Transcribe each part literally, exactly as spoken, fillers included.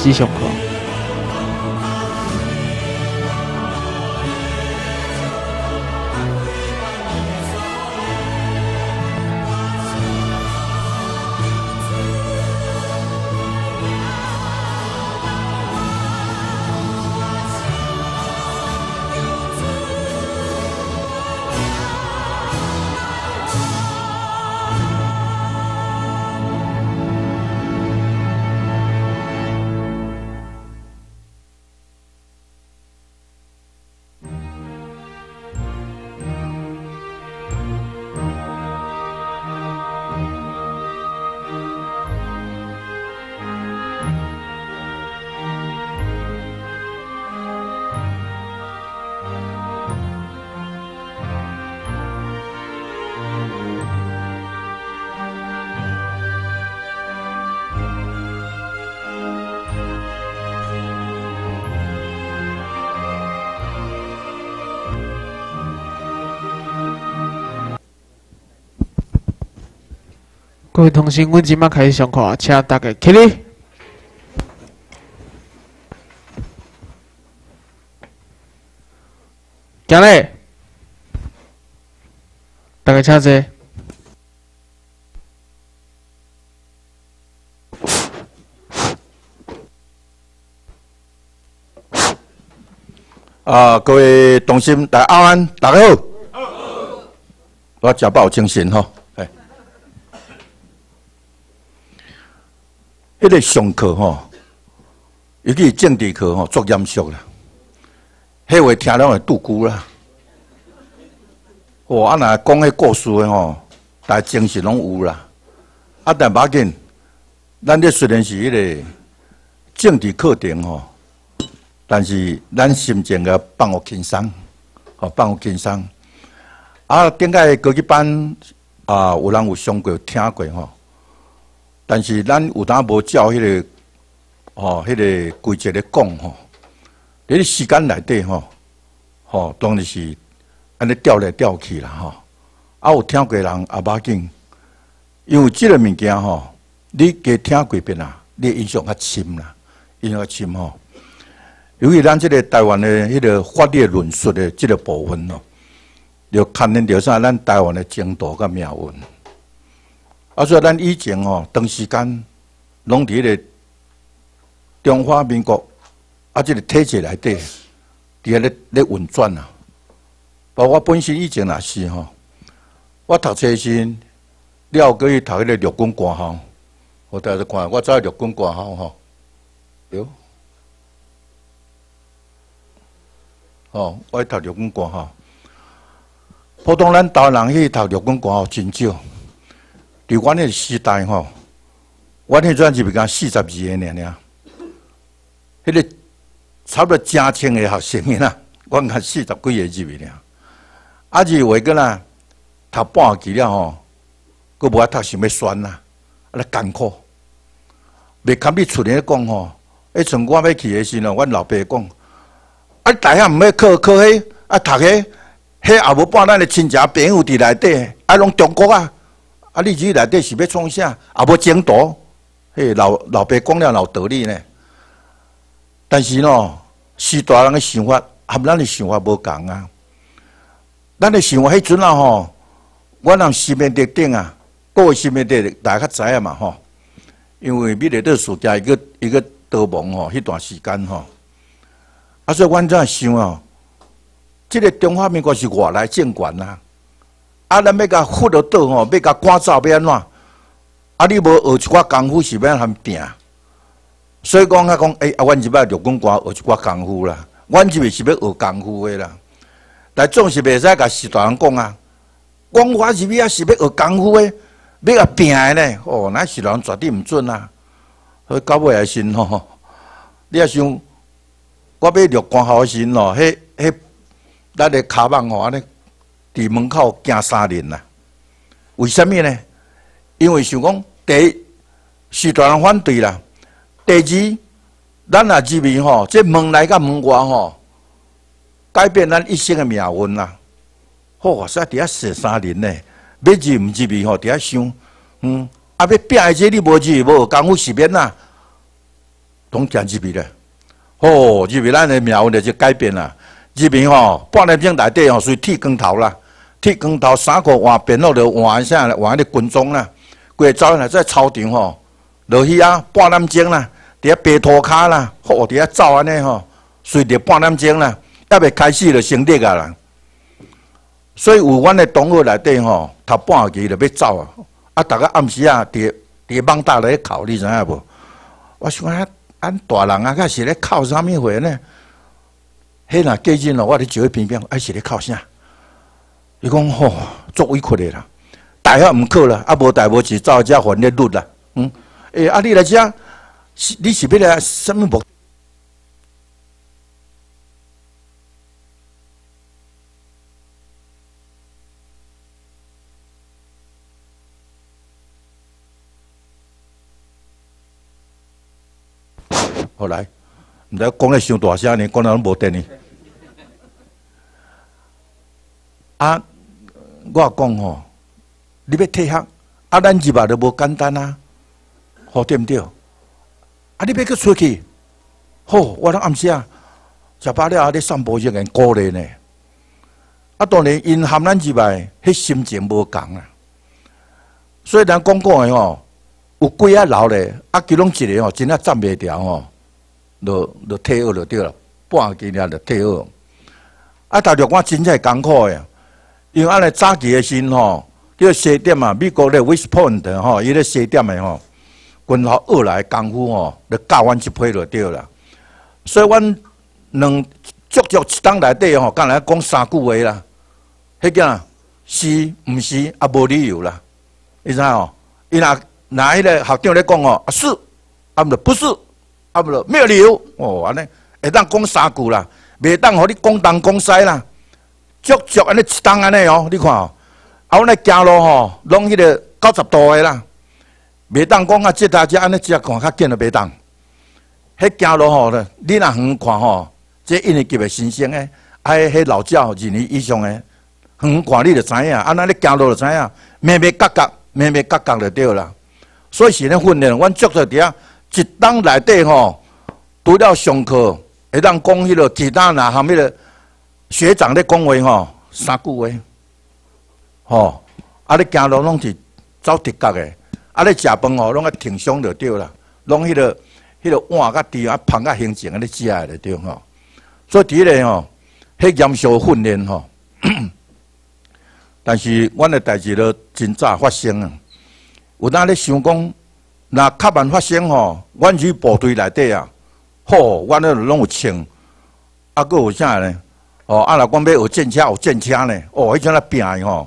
吉祥课。 各位同学，阮即马开始上课，请大家起立。行嘞，大家请坐。 啊，各位同心大家安，大家好。我食饱精神吼。 迄个上课吼，尤其是政治课吼，足严肃啦。迄话听了会拄久啦。哦，啊，若讲迄故事的吼，大家精神拢有啦。啊，但无要紧，咱这虽然是迄个政治课程吼，但是咱心情要放互轻松，吼，放互轻松。啊，顶个高级班啊，有人有上过听过吼。 但是咱有当无照迄、那个哦，迄、那个规则咧讲吼，伫咧时间内底吼，吼当然是安尼调来调去啦吼。啊，有听过人也无要紧，因为即个物件吼，你加听几遍啊，你印象较深啦，印象较深吼。由于咱即个台湾的迄个法律论述的即个部分咯，就牵连着啥，咱台湾的前途甲命运。 啊，所以咱以前吼、哦，长时间拢伫迄个中华民国啊，即个体制内底，伫遐咧咧运转啊。包括我本身以前也是吼，我读册时了过去读迄个陆军官校，我大家看，我走陆军官校吼，对，哦，我去读陆军官校。普通咱台湾人去读陆军官校真少。 伫阮迄个时代吼，阮迄阵是比较四十二个尔尔，迄个差不多正清的学生个啦，阮较四十几个入去尔。啊，入话个啦，读半期了吼，佫无法读想要选啦，啊，咧艰苦。袂堪比厝里咧讲吼，迄阵我要去的时阵，阮老爸讲，啊，大学毋要考考迄，啊，读迄，迄也无半咱的亲戚朋友伫内底，啊，拢中国啊。 啊！你自己内底是要创啥？也无前途。嘿，老老爸讲了有道理呢。但是喏，时代人的想法和咱的想法无共啊。咱的想法迄阵啊吼，我人心面顶顶啊，各位心面顶大家较知影嘛吼。因为美丽岛事件一个一个逃亡吼，迄段时间吼，啊，所以阮怎想哦，即、这个中华民国是外来政权啊。 啊，咱要甲扶落倒吼，要甲赶走要安怎？啊，你无学一寡功夫是要通拼？所以讲啊，讲诶、欸，啊，阮即摆陆军官学一寡功夫啦，阮即摆是要学功夫的啦。但总是袂使甲时代人讲啊，讲我是要是要学功夫的，要甲拼的呢。哦，那时代人绝对毋准啊。所以到尾也是吼，你也想，我要入官校时咯，迄迄咱个骹网吼安尼。 伫门口行三年啦，为什么呢？因为想讲，第一，时代人反对啦；第二，咱也入去吼，这门内甲门外吼，改变咱一生的命运啦。好，哇塞，伫遐踅三年呢，要入毋入去吼，伫遐想，嗯，啊要拼的这你无入，无学功夫是免啦。 拢行入去咧。哦，入去咱的命运就改变啦。入去吼，半点钟内底吼，随剃光头啦，剃光头衫裤换变好就换啥咧？换迄个军装啦。过走来在操场吼，落去啊半点钟啦，伫遐白涂骹啦，好伫遐走安尼吼，随着半点钟啦，还未开始就升力啊啦。所以有阮的同学内底吼，头半个就要走啊，啊，逐个暗时啊，伫伫网搭咧哭，你知影无？我想啊，俺大人啊，甲是咧哭啥物货呢？迄若过日咯，我咧坐喺边边，哎是咧哭啥？伊讲吼，足委屈的啦，大学毋考啦，啊无大无志走遮还咧律啦，嗯，诶、欸，啊你来遮，你是要来啥物目的？后来，毋知讲咧伤大声呢，讲到拢无电呢。啊，我讲吼，你要退学，啊，咱入来就无简单啊，好对毋对？啊，你要去出去，好，我当暗时啊，食饱了啊，咧散步就人鼓励呢。啊，当然因含咱入来，迄心情无共啊。所以咱讲讲的吼，有几啊老咧，啊，其中一个吼，真啊站袂牢吼。就就退学就对了，半个月就退学。啊，大陆我真正艰苦诶，因为安尼早期诶时吼，叫西点啊，美国咧 West Point 吼，伊咧西点诶吼，军校学来功夫吼，就教阮一批就对啦。所以阮两足足一档内底吼，敢若讲三句话啦。迄个啊，是毋是啊？无理由啦。你知吼？伊若若迄个校长咧讲哦，啊是，啊毋就不是。啊，不咯，没有理由哦，安尼会当讲三句啦，袂当互你讲东讲西啦，足足安尼一档安尼哦，你看哦，啊，阮咧行路吼，拢迄个九十度的啦，袂当讲啊，即搭只安尼只看较紧就袂当。迄行路吼咧，你若远看吼，这一年级的新生诶，啊，迄老教二年以上诶，远看你就知影，啊，那你行路就知影，咩咩角角，咩咩角角就对啦。所以是咧训练，阮足在伫遐。一档内底吼，除了上课，会当讲迄个其他呐，含迄个学长咧讲话吼，三句话，吼，啊你行路拢是走直角诶，啊你食饭吼，拢爱挺胸就对啦，拢迄个迄个碗甲箸啊捧甲形状安尼食诶就对吼。所以伫咧吼，迄严肃训练吼，但是阮诶代志都真早发生啊，有当咧想讲。那较慢发生吼，阮去部队内底啊，吼，阮咧拢有穿，啊，佫有啥呢？哦，啊，若讲要学战车，有战车呢，哦，迄种咧拼的吼，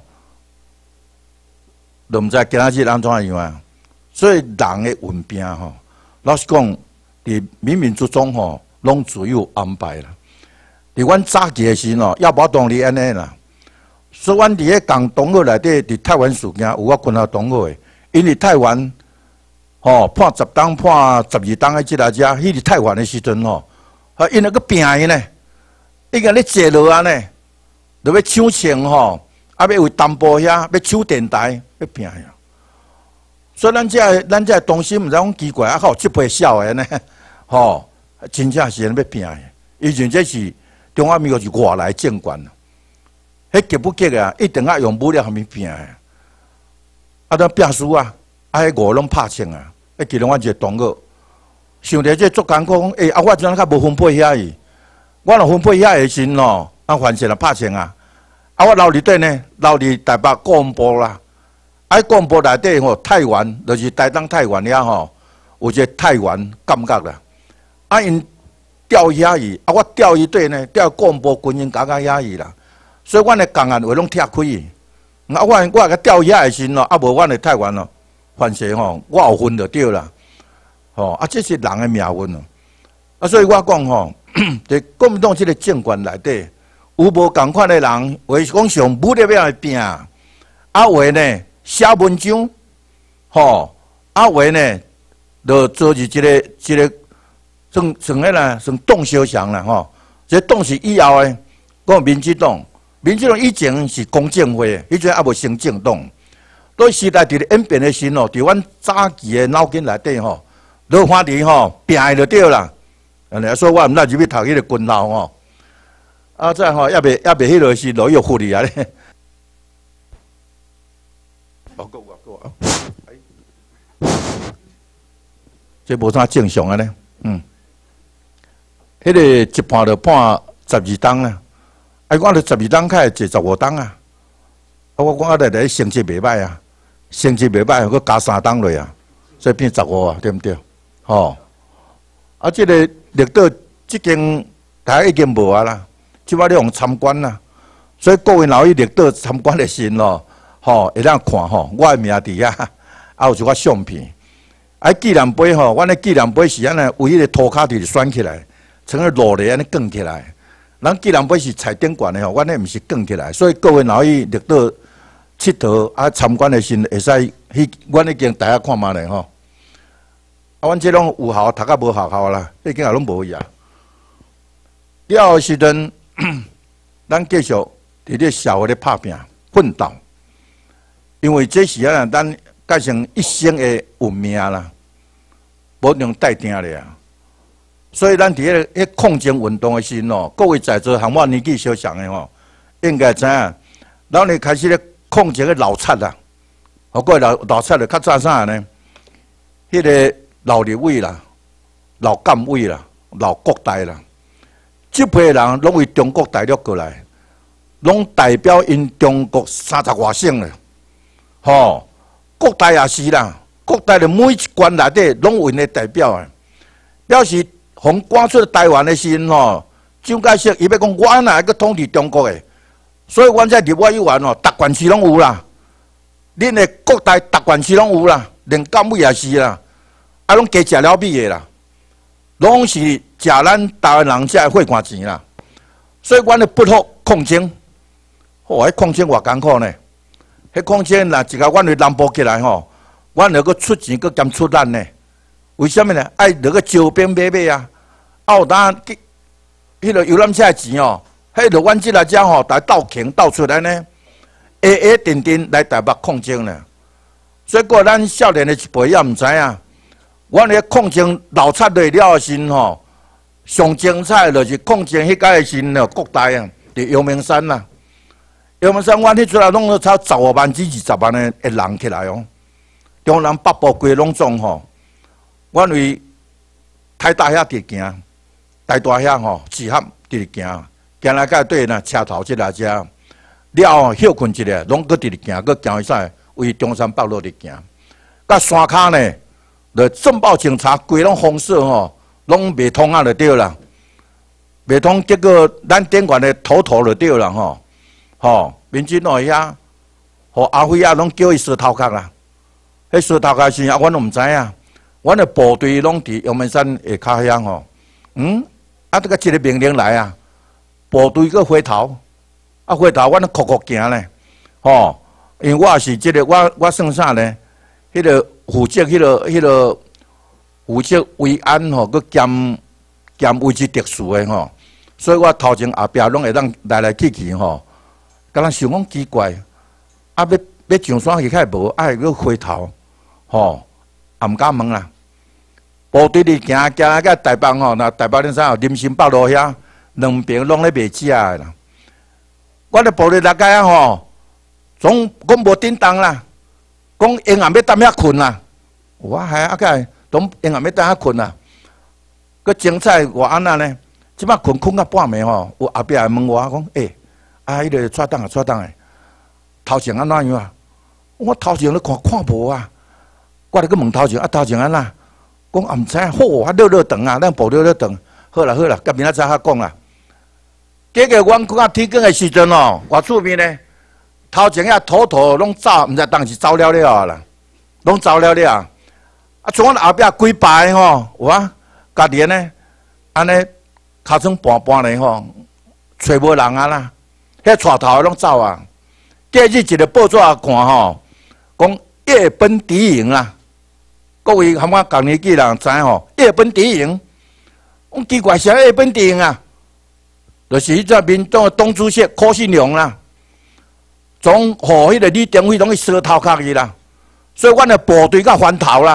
都毋知今仔日安怎样啊。所以人的运拼吼，老实讲，伫冥冥之中吼，拢自有安排啦。伫阮早期的时吼，要无当哩安尼啦。所以阮伫咧共同学内底，伫台湾事件有我军校同学的，因为台湾。哦，判十档、判十二档的即个只，迄个太晚的时阵吼，啊，因那个拼伊呢，伊个咧坐落安尼，就要抢枪吼，啊，要为担保遐，要抢电台，要拼呀。所以咱这咱这东西毋知讲奇怪，啊，还有即批少的呢，吼，真正是安要拼的。以前这是中华民国是外来政权，迄急不急啊？一定要用武力下面拼的，啊，咱拼输啊，啊，迄五拢拍枪啊。迄其中阮一个同学，想着这足艰苦，讲诶、欸，啊，我怎啊较无分配遐去？我若分配遐个时咯，啊，反正啊拍枪啊，啊，我留伫底呢，留伫台北国防部啦，啊，国防部内底吼，太原就是台东太原遐吼，有一个太原感觉啦，啊，因调遐去，啊，我调伊底呢，调国防部军营搞到遐去啦，所以阮的工案话拢拆开去，啊，我我甲调遐个时咯，啊，无阮的太原咯。反正吼，我有分就对啦，吼啊，这是人的命运哦。啊，所以我讲吼，在国民党这个政权内底，有无共款的人，或是讲上武力要来拼，啊，为呢写文章，吼，啊为呢，就做是一个一个算算迄啦，算党小强啦吼。这党是以后的，讲民进党，民进党以前是公正会，迄阵还无成政党。对时代伫咧演变的时吼，伫阮早期的脑筋内底吼， 落花地吼，拼的就对啦。安尼所以我毋知入去读迄个军校吼，啊，再吼也袂也袂迄落是落药护理啊咧。报告报告啊！这无啥正常啊咧，嗯，迄、那个一判就判十二档啊，啊，我着十二档开坐十五档啊，啊，我讲啊，来来成绩袂歹啊，成绩袂歹，佮加三档落啊，所以变十五啊，对毋对？吼、哦，啊，即、这个绿岛即间大家已经无啊啦，即摆你用参观啦，所以各位若去绿岛参观的时咯，吼、哦，会当看吼，我的名伫遐，啊，有一寡相片。啊，纪念碑吼，阮的纪念碑是安尼，有迄个涂骹伫选起来，像个落嚟安尼卷起来。咱纪念碑是彩电馆的吼，阮那毋是卷起来，所以各位若去绿岛佚佗啊参观的时，会使去阮已经大家看嘛咧吼。啊，阮即种有效读啊无效效啦，已经也拢无去啊。了后时阵，咱继续伫咧社会咧拍拼奋斗，因为这是啊咱改成一生的运命啦。无能带定咧啊！所以咱伫迄迄抗争运动的时吼，各位在座和我年纪相像的吼，应该知影，咱咧开始咧抗争个老贼啦，哦，各位老老贼咧较早啥呢？迄、那个老立委啦、老干委啦、老国代啦，这批人拢为中国大陆过来，拢代表因中国三十外省咧，吼、哦，国代也是啦。国代的每一关内底拢有因的代表啊，表示从赶出台湾的时吼，蒋介石伊要讲我哪个统治中国的，所以阮在立法委员哦，达县市拢有啦，恁的国代达县市拢有啦，连干委也是啦，啊拢加食了米的啦，拢是食咱台湾人遮的血汗钱啦，所以阮的不服抗争，哦，迄抗争偌艰苦呢，迄抗争若一个阮的南部起来吼。阮落个出钱，佮兼出力呢？为什么呢？爱落个招兵买马啊！啊，有当迄迄个游览车钱哦，迄落阮即来遮吼，来斗穷斗出来呢，下下定定来台北抗争呢。所以个咱少年的一辈也毋知影，阮咧抗争老贼来了时吼，上精彩就是抗争迄届的时呢，国代啊，伫阳明山啦。阳明山阮迄出来拢有超十五万至二十万的人起来哦。中南北部规拢总吼，阮为太大遐直行，大大遐吼集合直行，行来甲对呐车头即来遮，了后休困一下，拢搁直行，搁行去啥？为中山北路直行，甲山骹呢，就镇暴警察规拢封锁吼，拢袂通啊就对啦，袂通，结果咱电管的头头就对啦吼，吼民警哦遐，互阿辉啊拢叫伊梳头壳啦。迄梳头壳时啊，阮拢毋知影，阮的部队拢伫阳明山下骹遐吼。嗯，啊，这个一个命令来啊，部队个回头，啊回头，阮咧哭哭行咧，吼，因为我也是即、這个，我我算啥呢？迄、那个负责迄、那个、迄、那个负责维安吼，佮兼兼位置特殊的吼，所以我头前后壁拢会当来来去去吼，敢若想讲奇怪，啊要要上山去较无，啊个回头。吼，也毋敢问啦。部队里行行来个台北吼，那台北恁啥哦，林森北路遐两边拢咧卖食的啦。我咧部队大概啊吼，总讲无叮当啦，讲阴暗要踮遐困啦。我还啊个，拢阴暗要踮遐困啦。佮精彩我安那呢？即摆困困到半暝吼，有后壁问我讲，诶、欸，啊，迄个错档啊，错档诶，头前安怎样啊？我头前咧看看无啊。我咧去问头前，啊头前安那？讲也毋知影，好啊，热热长啊，咱部热热长。好啦好啦，甲明仔早较讲啦。结果阮看天光的时阵哦，偌出面呢，头前遐土土拢走，毋知当时走了了啦，拢走了了。啊，从阮后壁几排吼，有啊，家己呢，安尼尻川盘盘咧吼，找无人啊啦，遐带头拢走啊。隔日一个报纸看吼，讲夜奔敌营啦。各位和我共年纪人知吼，夜奔敌营，我奇怪啥夜奔敌营啊？就是迄只民党的党主席柯信良啦，总互迄个李登辉拢去烧头壳去啦，所以阮的部队甲翻头啦，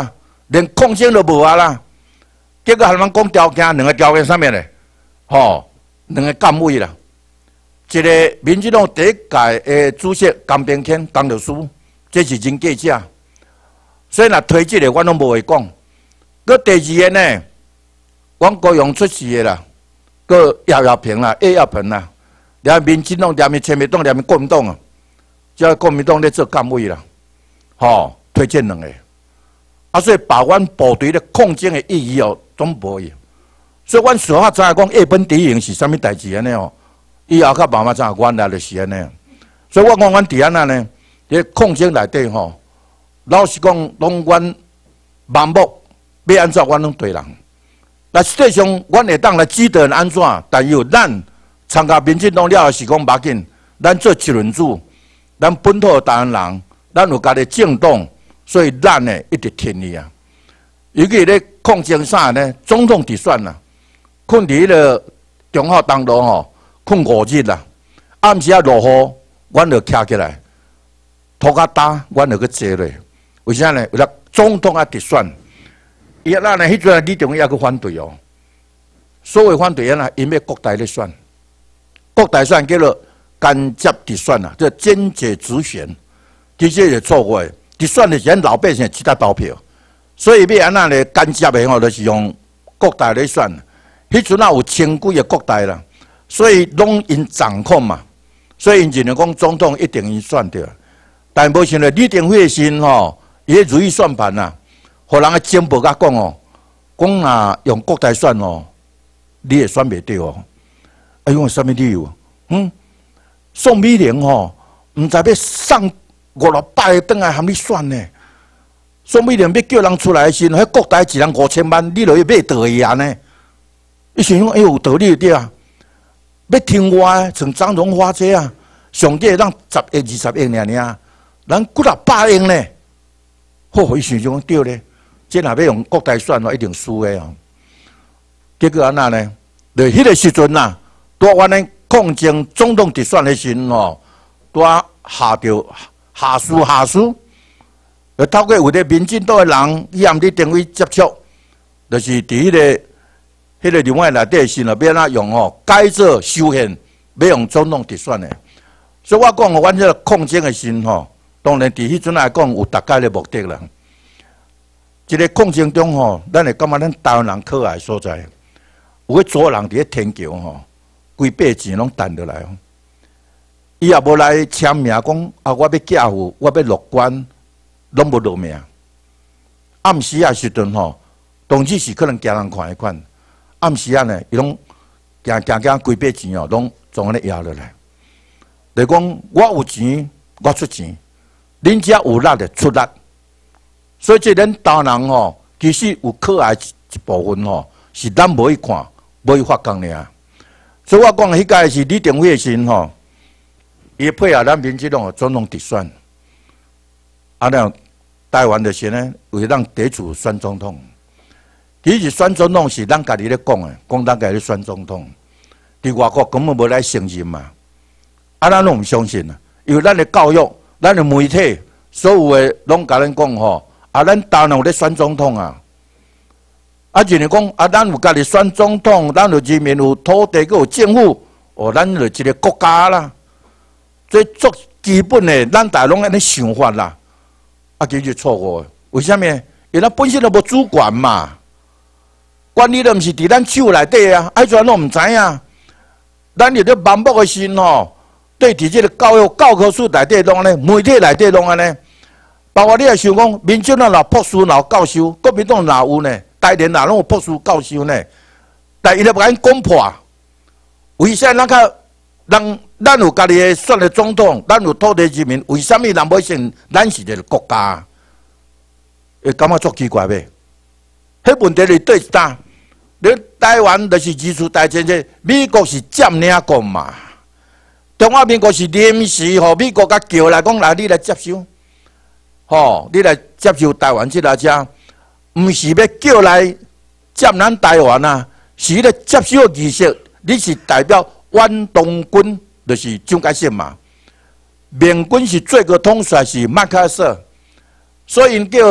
连抗争都无啊啦。结果还蛮讲条件，两个条件上面咧，吼，两个干委啦。一个民进党第一届的主席江炳谦江律师，这是真假假。所以若推这个，我拢无会讲。佮第二个呢，阮高雄出事的啦，佮姚耀平啦、叶耀平啦，连民进党、连民前民党、连民国民党啊，即个国民党咧做干委啦，吼，推荐两个。啊，所以把阮部队咧抗争的意义哦，拢无去。所以阮事后知影讲叶本敌营是啥物代志安尼哦，以后较慢慢知影原来就是安尼。所以我讲阮伫安那呢，咧抗争内底吼，老实讲，拢阮盲目要安怎，阮拢对人。但实际上，阮会当来指导人安怎，但有咱参加民进党了后是讲无要紧，咱做一轮主，咱本土的台湾人，咱有家己政党。所以咱呢一直挺你啊！尤其咧抗争啥呢？总统直选啦，困伫迄个中华东路吼，困五日啦。暗时啊落雨，阮就徛起来，涂骹打，阮就去坐咧。为啥呢？为了总统啊直选，伊啊咱呢迄阵啊李登辉也去反对哦。所谓反对啊啦，因为国台咧选，国台选叫做间接直选啊，叫间接直选，其实是错误的。直选的是咱老百姓其他投票，所以要安那咧间接的吼，就是用国台来选。迄阵啊有千几个国台啦，所以拢因掌控嘛，所以因认为讲总统一定因选着。但无想到李登辉的心吼，伊咧如意算盘呐，互人个情报甲讲哦，讲若用国台选哦，你会选袂着哦。啊，因为啥物理由？嗯，宋美龄吼，毋知要送五六百个转来含你选呢。宋美龄要叫人出来时，迄国台一人五千万，你落去买倒去安尼？伊想讲，哎有道理对啊。要听我的，像张荣华这啊，上计咱十亿、二十亿尔尔，咱几六百亿呢？吼，伊想想对咧，这若要用国台选哦，一定输的哦。结果安那呢？就迄个时阵呐，在阮咧抗争总统直选的时阵吼，在下着。下书下书，就透过有咧民进党的人，伊含你定位接触，就是伫迄个、迄个另外内底时咯，要哪用吼改造修宪，要用总统直选的。所以我讲，阮这个抗争的时吼，当然伫迄阵来讲有大概的目的啦。一个抗争中吼，咱会感觉咱台湾人可爱所在，有去做人伫咧天桥吼，规笔钱拢赚落来。伊也无来签名讲啊，我要嫁父，我要落关，拢无落名。暗时啊时阵吼，当时是可能惊人看一看。暗时啊呢，伊拢行行行规笔钱哦，拢总安尼压落来。就讲我有钱，我出钱；恁遮有力的出力。所以这咱台湾人吼，其实有可爱一部分吼，是咱无去看，无去发光尔。所以我讲迄届是李登辉的时吼。伊配合咱民进党总统直选，啊，那台湾就是呢，为咱地主选总统。其实选总统是咱家己咧讲的，讲咱家己咧选总统。伫外国根本无来承认嘛，啊，咱拢毋相信啊，因为咱的教育、咱的媒体，所有的拢甲咱讲吼，啊，咱台湾有咧选总统啊，啊，就是讲啊，咱有家己选总统，咱有人民有土地，佮有政府，哦，咱就一个国家啦。最最基本的，咱大拢安尼想法啦，啊，其实错误的。为虾米？因为咱本身就无主权嘛，管理都毋是伫咱手内底啊，爱全拢毋知影。咱有咧盲目的心吼，对伫即个教育教科书内底拢安尼，媒体内底拢安尼。包括你也想讲，民进党若博士若有教授，国民党哪有呢？台联哪拢有博士教授呢？但伊咧不甲咱讲破，为啥咱较？咱咱有家己的选的总统，咱有土地人民，为什么人要信咱是一个国家？会感觉足奇怪呗？迄问题是对是哪？你台湾就是二次大战这美国是占领国嘛？中华民国是临时吼，美国甲叫来讲来，你来接收，吼，你来接受台湾这个只，毋是要叫来占咱台湾啊，是咧接收仪式，你是代表。远东军就是蒋介石嘛，缅军是最高统帅是麦克阿瑟，所以因叫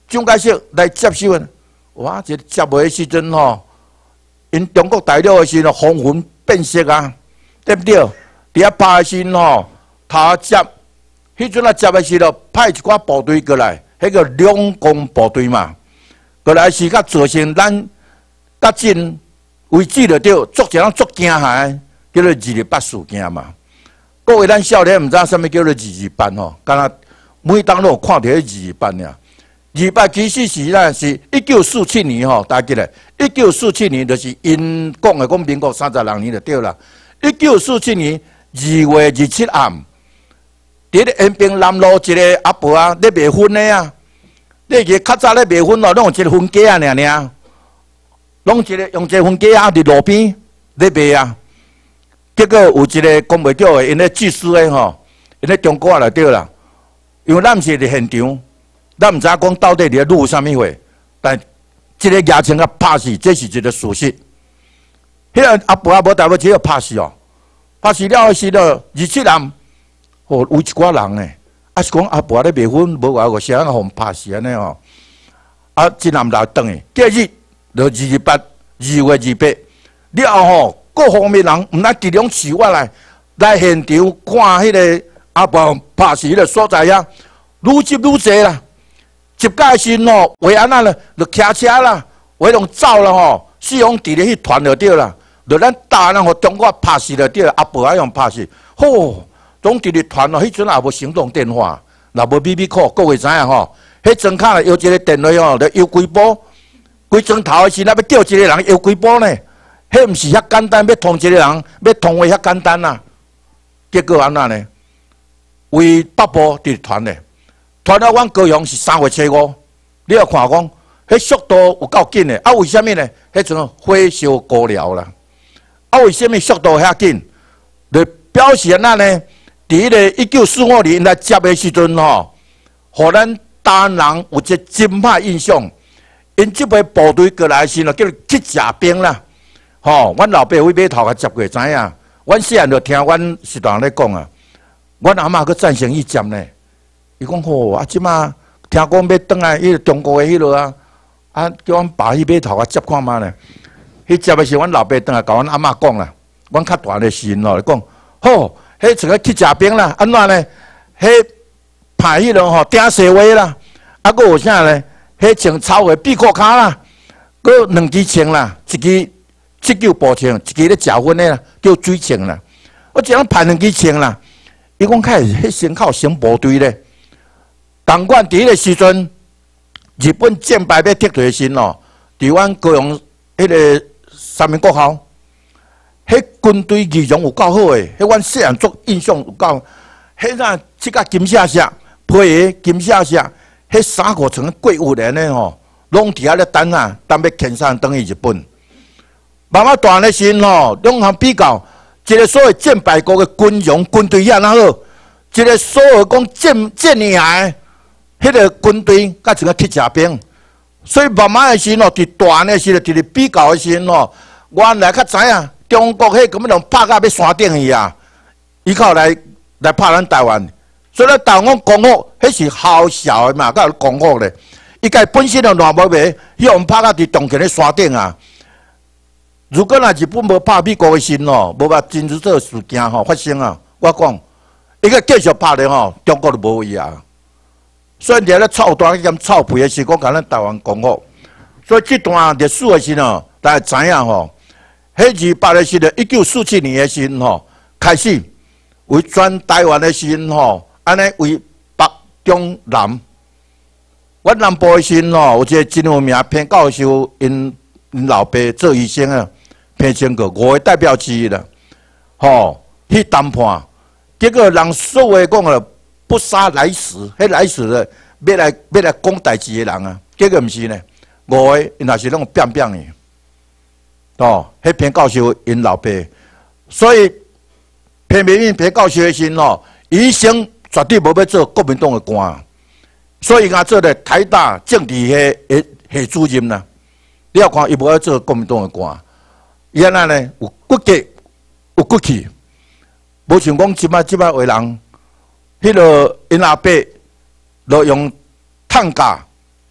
蒋介石来接手啊！哇，这接袂的时阵吼，因中国大陆的时候风云变色啊，对不对？伫遐拍的时吼，他接，迄阵啊接的时候派一寡部队过来，迄个两公部队嘛，过来是甲造成咱甲真为止了着，足一人足惊吓，叫做二二八事件嘛。各位咱少年毋知啥物叫做二二八吼，敢若每当都有看到迄二二八尔。二二八其实是咱是一九四七年吼，大家记咧，一九四七年就是因讲的讲民国三十六年就对啦。一九四七年二月二七暗，伫咧延平南路一个阿婆啊，咧卖薰的啊，咧个较早咧卖薰哦，拢有一个薰架啊，尔尔，拢一个用一个薰架啊，伫路边咧卖啊。结果有一个讲袂叫的，因咧技师的吼，因咧中国啊来对啦，因为咱毋是伫现场。咱毋知影讲到底伫咧录啥物货，但即个牙签啊拍死，这是一个事实。迄个阿婆啊无代表只有拍死哦，拍死了是了二七人，哦有一寡人呢，啊是讲阿婆咧卖薰无偌个时啊，互拍死安尼吼。啊，即男来转去，第二日就二二八，二月二八，了后吼，各方面人毋来直两市外来来现场看迄个阿婆拍死迄个所在啊，愈接愈侪啦。接界时吼，为安那咧，就骑车啦，为拢走啦吼，四方伫咧去团就对啦，就咱大人互中国拍死就对啦，阿婆啊用拍死，吼，总伫咧团咯，迄阵也无行动电话，也无 B B 扣，各位知影吼，迄装卡摇一个电话吼，就摇几波，规装头的时咱要叫一个人摇几波呢？迄毋是遐简单，要通一个人，要通话遐简单啊。结果安那呢？为北部伫团咧。传到阮高雄是三月初五，你要看讲，迄速度有够紧的。啊，为虾米呢？迄阵火烧高寮啦。啊，为虾米速度遐紧？就表示安那呢？伫迄个一九四五年来接的时阵吼，互咱台人有一个真歹印象。因即批部队过来时咯，叫做去食兵啦。吼，阮老爸为码头甲接过，知影？阮细汉就听阮师大人咧讲啊，阮阿嬷去赞成伊接呢。伊讲吼，啊，即马听讲要转来迄个中国的迄落啊，啊，叫阮爸去码头啊接看嘛呢。迄接的是阮老爸转来，甲阮阿嬷讲啦。阮较大的时阵咯，讲吼，迄像个去食兵啦，安怎呢？迄派迄落吼顶西话啦，啊，佫有啥呢？迄穿草的臂裤卡啦，佫两支枪啦，一支急救步枪，一支咧食薰的啦，叫水枪啦。我只样派两支枪啦。伊讲开迄先靠成部队咧。同款伫迄个时阵，日本战败要撤退时咯，伫阮高雄迄个三民国校，迄军队仪容有够好诶，迄阮细汉足印象有够。迄那即个金闪闪，配个金闪闪，迄三五层贵妇人诶吼，拢伫遐咧等啊，等要遣散转去日本。慢慢大个时吼，两项比较，一个所谓战败国诶军容军队遐哪好，一个所谓讲战战厉害。迄个军队甲一个去食兵，所以慢慢的时吼，伫大汉的时候，伫咧比较的时吼，原来较知影中国迄根本就拍到要山顶去啊，伊靠来来拍咱台湾，所以咱台湾讲功夫，迄是好笑的嘛，甲功夫咧，伊家本身就烂无卖，迄互拍到伫中国咧山顶啊。如果若日本无拍美国的时吼，无把真珠这事件吼发生啊，我讲，伊个继续拍咧吼，中国就无伊啊。所以伫咧臭蛋兼臭皮的时，讲甲咱台湾讲好。所以这段历史的时吼，大家知影吼，迄二八的时候，一九四七年的时吼，开始为全台湾的时吼，安尼为北中南。阮南部的时吼，有一个真有名偏教授，因因老爸做医生啊，偏经过五个代表之一啦。吼，去谈判，结果人所谓讲了。不杀来死，迄来死的要来要来讲代志的人啊，结果毋是呢，五个因也是拢变变的，哦，迄偏教授因老爸，所以偏偏因偏教授的时吼，医生绝对无要做国民党的官，所以伊做咧台大政治系系系主任啦。你要看伊无要做国民党的官，伊安那呢有骨格有骨气，无像讲即摆即摆为人。迄落因阿伯，就用碳价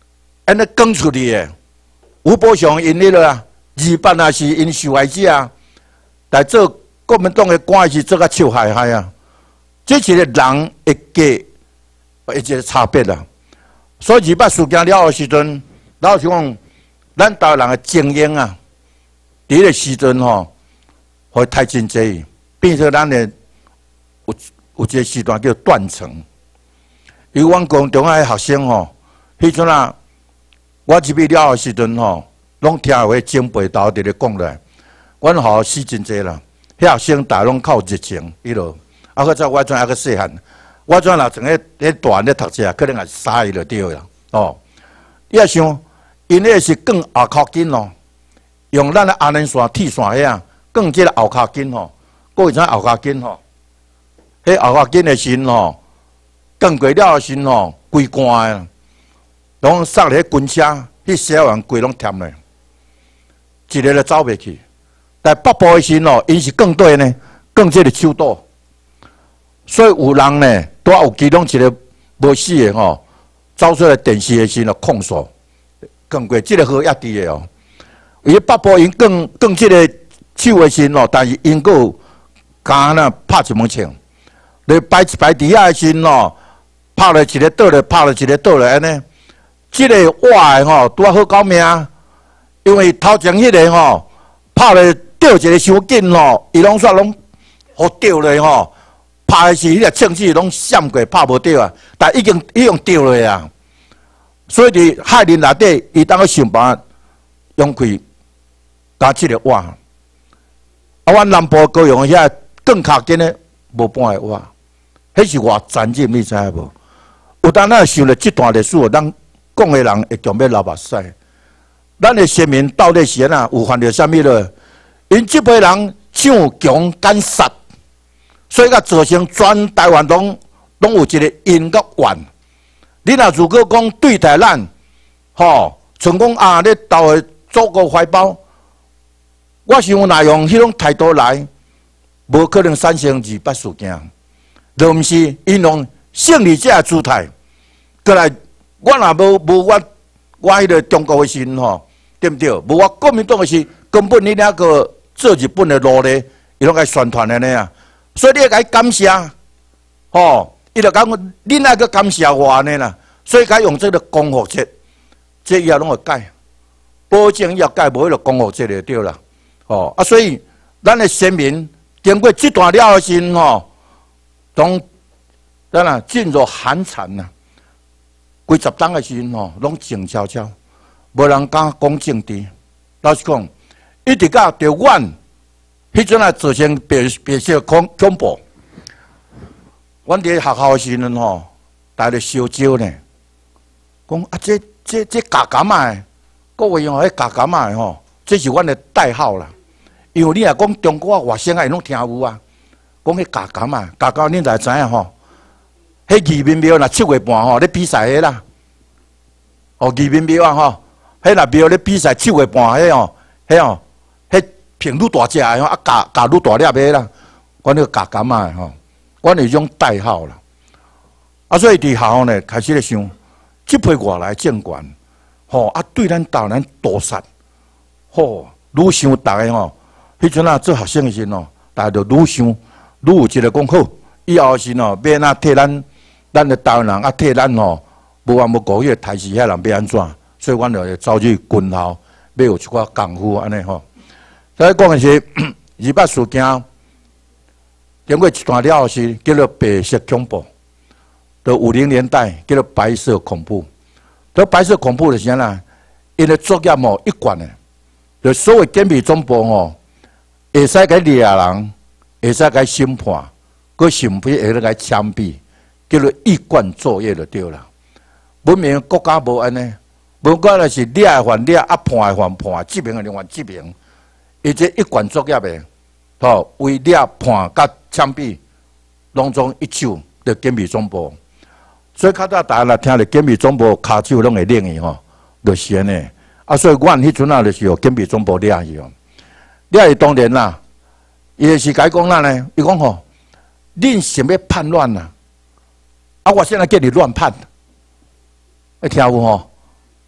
安尼讲出去的，有补偿因迄个啊，二班也是因受害者啊，来做国民党的官是做甲笑嗨嗨啊，这是个人一个一个差别啦。所以二八事件了后时阵，老实讲，咱台湾人的精英啊，伫迄个时阵吼，会太真济，变成咱的有有一个时段叫断层。因为阮高中的学生吼，迄阵啊。我入去了后时阵吼，拢听有迄前辈头伫咧讲咧，阮吼死真济啦。遐学生大拢靠热情，迄落。啊，搁再我阵还搁细汉，我阵若从迄迄大咧读册，可能也是傻伊就对啦。哦，你也想，因迄是更后脚筋咯，用咱的安宁线、铁线遐啊，更即个后脚筋吼，各位知影后脚筋吼？迄后脚筋的时吼，更过了后时吼，规干的。拢塞咧军车，迄小人规拢添咧，一个就走袂去。但北部的时哦，因是更对呢，更即个手刀，所以有人呢，拄有其中一个无死的吼，走出来电视的时候控诉，更过即个好压低的哦。伊北部因更更即个手的时哦，但是因个敢若拍一门枪，你摆一摆底下的时哦，拍了一个倒了，拍了一个倒了安尼。即个活的吼，拄啊好搞命，因为头前迄个吼，拍咧吊一个伤紧吼，伊拢煞拢互吊咧吼，拍的是迄个枪子拢闪过，拍无着啊，但已经已经吊落啊。所以伫海林内底，伊当去想办法用开加即个活。啊，阮南部高雄遐更卡紧的无半个活，迄是偌残忍，你知影无？有当咱想了即段历史，咱。讲的人会强要流目屎，咱的先民到底是安怎有犯着啥物了？因即辈人抢强奸杀，所以甲造成全台湾拢拢有一个因甲怨。你若如果讲对待咱，吼，像讲啊，你投的祖国怀抱，我想若用迄种态度来，无可能产生二八事件，就毋是因用胜利者的姿态，过来。我若无无我我迄个中国的时吼，对毋对？无我国民党的时，根本你那个做日本的路咧，伊拢该宣传安尼啊。所以你该感谢，吼，伊就讲你那个感谢我呢啦。所以该用这个光复节，这以后拢会改，保证以后改无迄个光复节就对啦。吼啊，所以咱的先民经过这段了后时吼，拢当然噤若寒蝉呐。规十档的时阵吼，拢静悄悄，无人敢讲政治。老实讲，一直到着阮迄阵啊，造成别别些恐恐怖。阮伫学校的时阵吼，大家烧焦呢，讲啊，这这这假感啊，各位吼，迄假感啊吼，这是阮的代号啦。因为你若讲中国外省啊，因拢听有啊，讲迄假感啊，假感恁才知影吼。迄移民庙若七月半吼咧比赛迄啦，哦移民庙啊吼，迄若庙咧比赛七月半迄哦，迄哦，迄平愈大只诶吼，啊价价愈大粒诶啦，阮迄个价感啊吼，阮迄种代号啦。啊，所以伫校呢开始咧想，即批外来政权，吼啊对咱台湾屠杀，吼愈想逐个吼，迄阵啊做学生诶时吼，逐个就愈想愈有一个讲好，以后时吼要安怎替咱。咱的台湾人啊，替咱吼无话无顾迄个台视遐人要安怎？所以阮就走去军校，要有一寡功夫安尼吼。所以讲的是二八事件，经过一段了后是叫做白色恐怖，到五零年代叫做白色恐怖。到白色恐怖就是安怎？因的作业吼一贯的，就所谓警备总部吼，会使甲掠人，会使甲审判，佮甚至会使甲枪毙。叫做一贯作业就对啦。文明国家无安尼，无管那是掠的犯掠，啊判的犯判，执行的犯执行，伊这一贯作业的，吼为掠判甲枪毙，拢总一手的警备总部。所以较早大家来听咧，警备总部骹手拢会领伊吼，就是安尼。啊，所以阮迄阵啊，就是有警备总部掠伊哦，掠伊当然啦，伊就是甲伊讲咱呢，伊讲吼，恁想要叛乱啦。啊！我现在叫你乱判，你听有吼？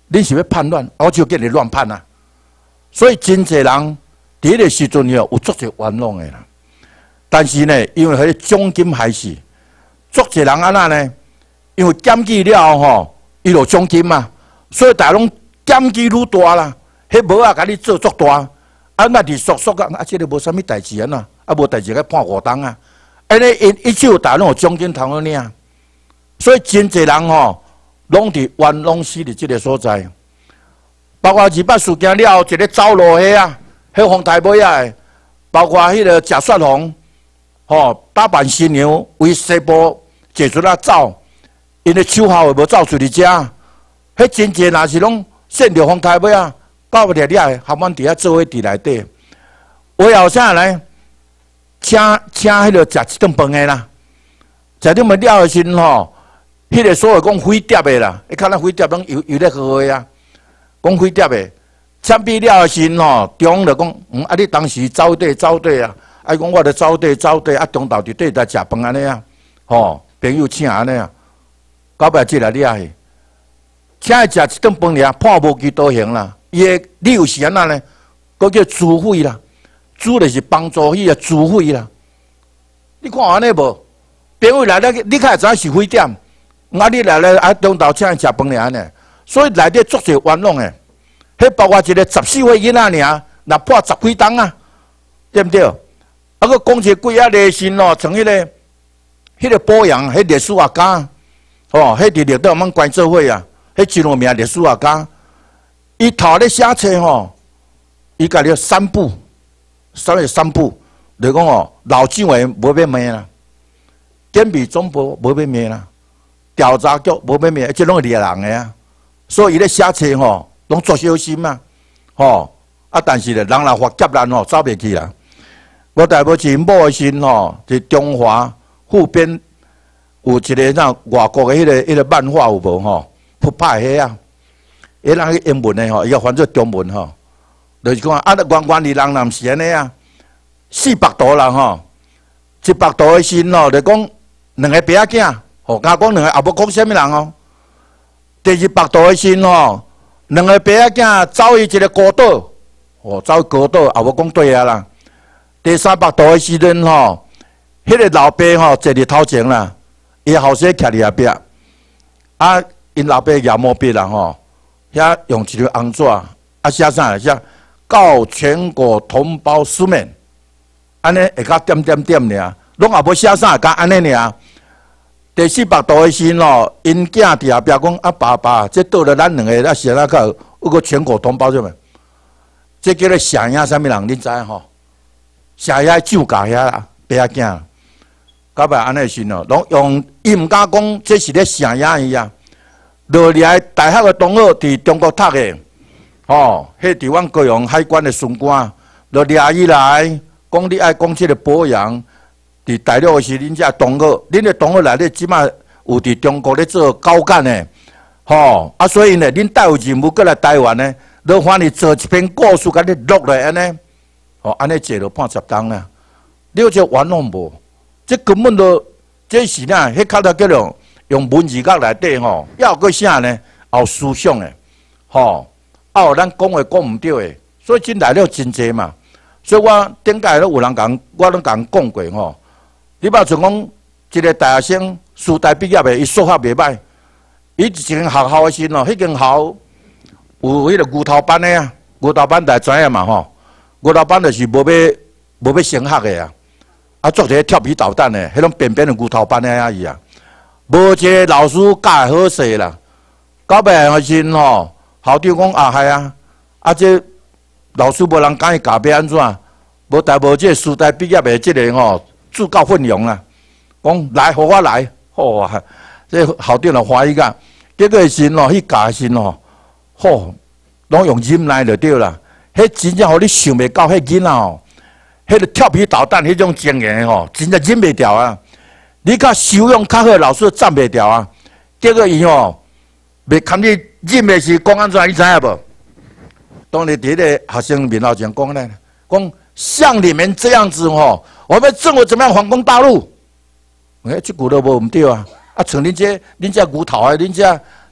恁是要叛乱，我就叫你乱叛啊！所以真侪人伫迄个时阵哟，有足侪冤枉的啦。但是呢，因为迄个奖金还是足侪人安那呢？因为检举了后吼，伊就奖金嘛，所以大家拢检举愈大啦。迄无啊，甲你做足大，啊那伫叔叔啊，啊这个无啥物代志啊呐，啊无代志甲判五档啊，安尼一一手大拢有奖金通好领，所以真侪人吼，拢伫冤枉死伫即个所在。包括二八事件了后，一个走路迄啊，迄红台尾啊，包括迄个贾雪红，吼打扮新娘为西部坐出来走，因的手铐也无走出去遮，迄真侪若是拢陷着红台尾啊。到不了了，含阮伫遐做伙伫内底。为后啥呢？请请迄个食一顿饭的啦，食顿饭了的时吼，迄个所谓讲飞碟的啦，你看那飞碟拢游游咧好个啊，讲飞碟的，签笔了的时吼，中就讲，嗯，啊你当时走底走底啊，啊讲我著走底走底，啊中昼伫底在食饭安尼啊，吼，朋友请安尼啊，到尾即来了去，请伊食一顿饭尔，判无期徒刑啦。伊个理由是安那呢？佫叫自费啦，自就是帮助伊个自费啦。你看安尼无？朋友来了，你较会知影是非点？啊，你来了啊，中昼请伊食饭尔安尼，所以内底足侪冤枉诶。迄包括一个十四岁囡仔尔，若判十几档啊，对毋对？啊，佫讲一个几啊个心哦，从迄个迄个保养，迄历史学家，哦，迄伫绿岛阮关做伙啊，迄真有名历史学家。伊头咧写册吼，伊家己三步，啥物三步？就讲哦，老蒋诶无要骂啦，检比总部无要骂啦，调查局无要骂，即拢是猎人诶啊。所以伊咧写册吼，拢作小心嘛，吼啊！但是咧，人若发劫难吼，走袂去啦。我大无是某诶时吼，伫中华附边有一个那外国诶迄个迄个漫画有无吼？扑拍迄啊！迄人去英文的吼，伊个翻做中文吼，就是讲啊，原原里人若是安尼啊，四百度人吼，一百度的时吼，就讲两个爸仔囝，吼，甲讲两个也无讲啥物人哦。第二百度的时吼，两个爸仔囝走去一个孤岛，哦，走去孤岛也无讲对啊啦。第三百度的时阵吼，迄个老爸吼坐伫头前啦，伊后生徛伫后壁，啊，因老爸也毛笔啦吼。遐用一张红纸，啊写啥来写？告全国同胞书面，安尼会甲点点点尔，拢也无写啥，甲安尼尔。第四百度的时咯，因囝伫后壁讲啊爸爸，这倒了咱两个，啊写那个有个全国同胞什么？这叫做写影啥物人？恁知影吼？写影酒家遐啦，爸仔囝，到尾安尼时咯，拢用伊毋敢讲这是咧写影伊啊。落来大学的同学伫中国读的，吼，迄伫阮高雄海关的巡官，落掠伊来，讲你爱讲即个保养，伫大陆是恁遮同学，恁的同学内底即马有伫中国咧做高干的，吼，啊，所以呢，恁带有任务过来台湾呢，落反你做一篇故事，甲你录来安尼，吼，安尼坐落判十档啦，你有这冤枉无？这根本都这是呐，迄较头叫做。用文字角内底吼，要个啥呢？有思想诶，吼，啊有咱讲话讲毋对诶，所以真来了真济嘛。所以我顶届都有人讲，我拢讲讲过吼。你捌像讲一个大学生，师大毕业诶，伊数学袂歹，伊一间学校诶时吼，迄间校有迄个牛头班诶啊，牛头班大家知影嘛吼。牛头班就是无要无要升学诶啊，啊做一个调皮捣蛋诶，迄种便便诶牛头班诶啊伊啊。无一个老师教会好势啦，到尾诶时吼，校长讲啊，系啊，啊这老师无人敢去教要安怎？无代无这师大毕业诶，即个吼自告奋勇啦，讲来，互我来，好啊！这校长就欢喜个，结果时吼去教时吼，吼拢用忍耐就对啦。迄真正互你想袂到，迄囡仔吼，迄个调皮捣蛋迄种经验吼，真正忍袂掉啊！你较修养较好，老师站袂掉啊！结果伊吼，袂堪你忍的是讲安怎？你知影无？当你伫个学生面头前讲呢，讲像你们这样子吼，我们政府怎么样反攻大陆？哎，这句都无毋对啊！啊，像恁这恁这牛头啊，恁这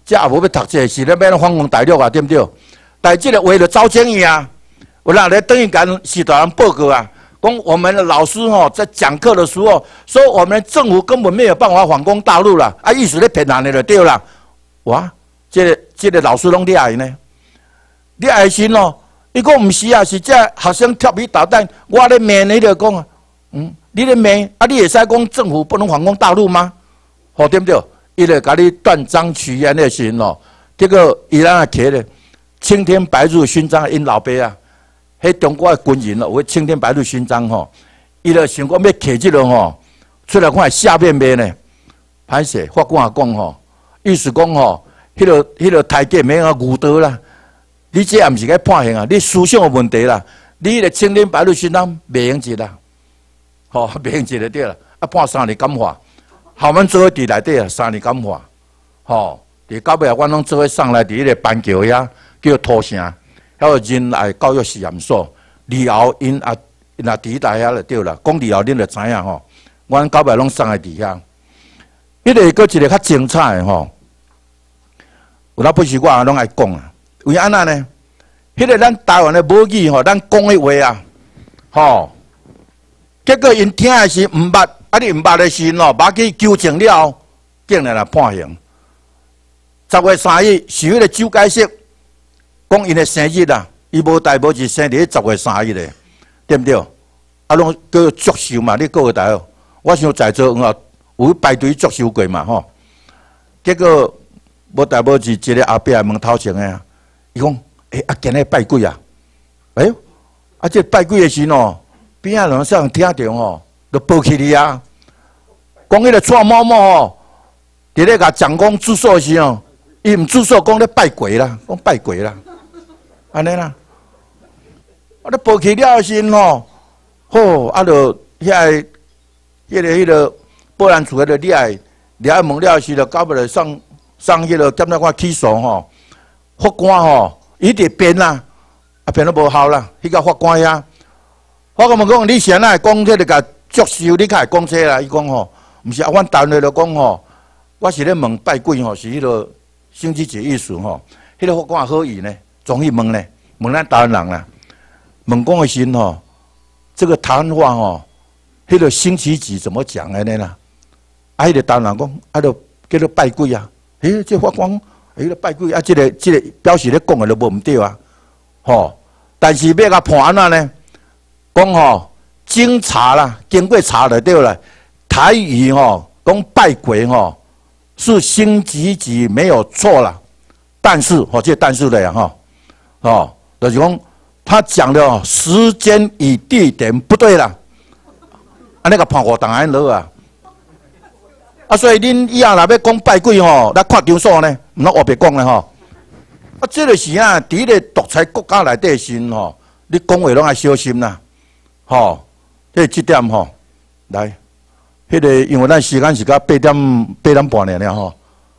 这也无要读册，是咧要反攻大陆啊，对不对？但这个为了招生意啊，有人来等于跟许多人报告啊，讲我们的老师吼在讲课的时候说我们政府根本没有办法反攻大陆了，啊，意思咧骗人的就对了。哇，这个这个老师拢厉害呢，厉害时咯，伊讲唔是啊，是这学生调皮捣蛋，我咧骂你就讲啊，嗯，你咧骂啊，你会使讲政府不能反攻大陆吗？好，对不对？伊就甲你断章取义的时咯，这个伊拉啊摕咧青天白日勋章，因老爸啊，迄中国的军人咯，有青天白日勋章吼，伊就想讲要摕这个吼出来看下面卖呢，歹势法官也讲吼，意思讲吼，迄个迄个台阶免啊误导啦，你这也毋是该判刑啊，你思想有问题啦，你迄个青天白日勋章袂用一啦，吼袂用一就对啦，啊判三年感化。校门做伙伫内底啊，三年感化，吼，伫到尾啊，阮拢做伙上来伫迄个板桥遐叫土城，还有仁爱教育实验所。以后因也因也伫大遐就对啦。讲以后恁就知影吼，阮到尾拢上来伫遐。迄个佫一个较精彩的吼，有当不是我拢爱讲啊。为安那呢？迄个咱台湾的母语吼，咱讲的话啊，吼，结果因听的是毋捌。啊！你毋捌的时咯，把去纠正了后，竟然来判刑。十月三日是迄个周解释，讲因的生日啦，伊无代无志生伫十月三日的，对不对？啊，拢叫祝寿嘛，你各位大哦。我想在座有有排队祝寿过嘛吼。结果无代无志一个后壁问头前的啊，伊讲：诶、欸，啊，今日拜鬼啊？哎、欸，啊，这拜鬼的时咯，边仔人上听着吼。就报起你啊！讲迄个蔡某某哦，伫咧甲蒋公住宿时哦，伊毋住宿，讲咧拜鬼啦，讲拜鬼啦，安尼啦。啊，咧报起了时吼，好啊，就遐个、迄个、迄个保安处个就厉害，了问了时就到尾来上上迄个检察官起诉吼，法官吼，伊伫辩啦，啊辩都无效啦，迄个法官遐，法官问讲你先来讲迄个甲。祝寿，你开讲这啦？伊讲吼，毋是啊，阮单位就讲吼，我是咧问拜鬼吼，是迄个星期节意思吼，迄个法官好意呢，总去问呢，问咱台湾人啦，问讲的时吼，这个台湾话吼，迄个星期几怎么讲安尼啦？啊，迄个台湾人讲，啊，就叫做拜鬼啊，诶，这法官，诶，拜鬼啊，这个这个表示咧讲的就无毋对啊，吼，但是要甲判安怎呢？讲吼。经查啦，经过查了对了，台语吼讲拜鬼吼是星期几没有错啦，但是哦，这但是的呀哈，哦，就是讲他讲的哦时间与地点不对啦，啊那个判我当然落啊，啊所以恁以后若要讲拜鬼吼，咱看场所呢，毋通胡白讲咧吼，啊这个是啊，伫咧独裁国家内底时吼，你讲话拢要小心啦，吼。这这点吼，来，迄、那个因为咱时间是到八点八点半了吼，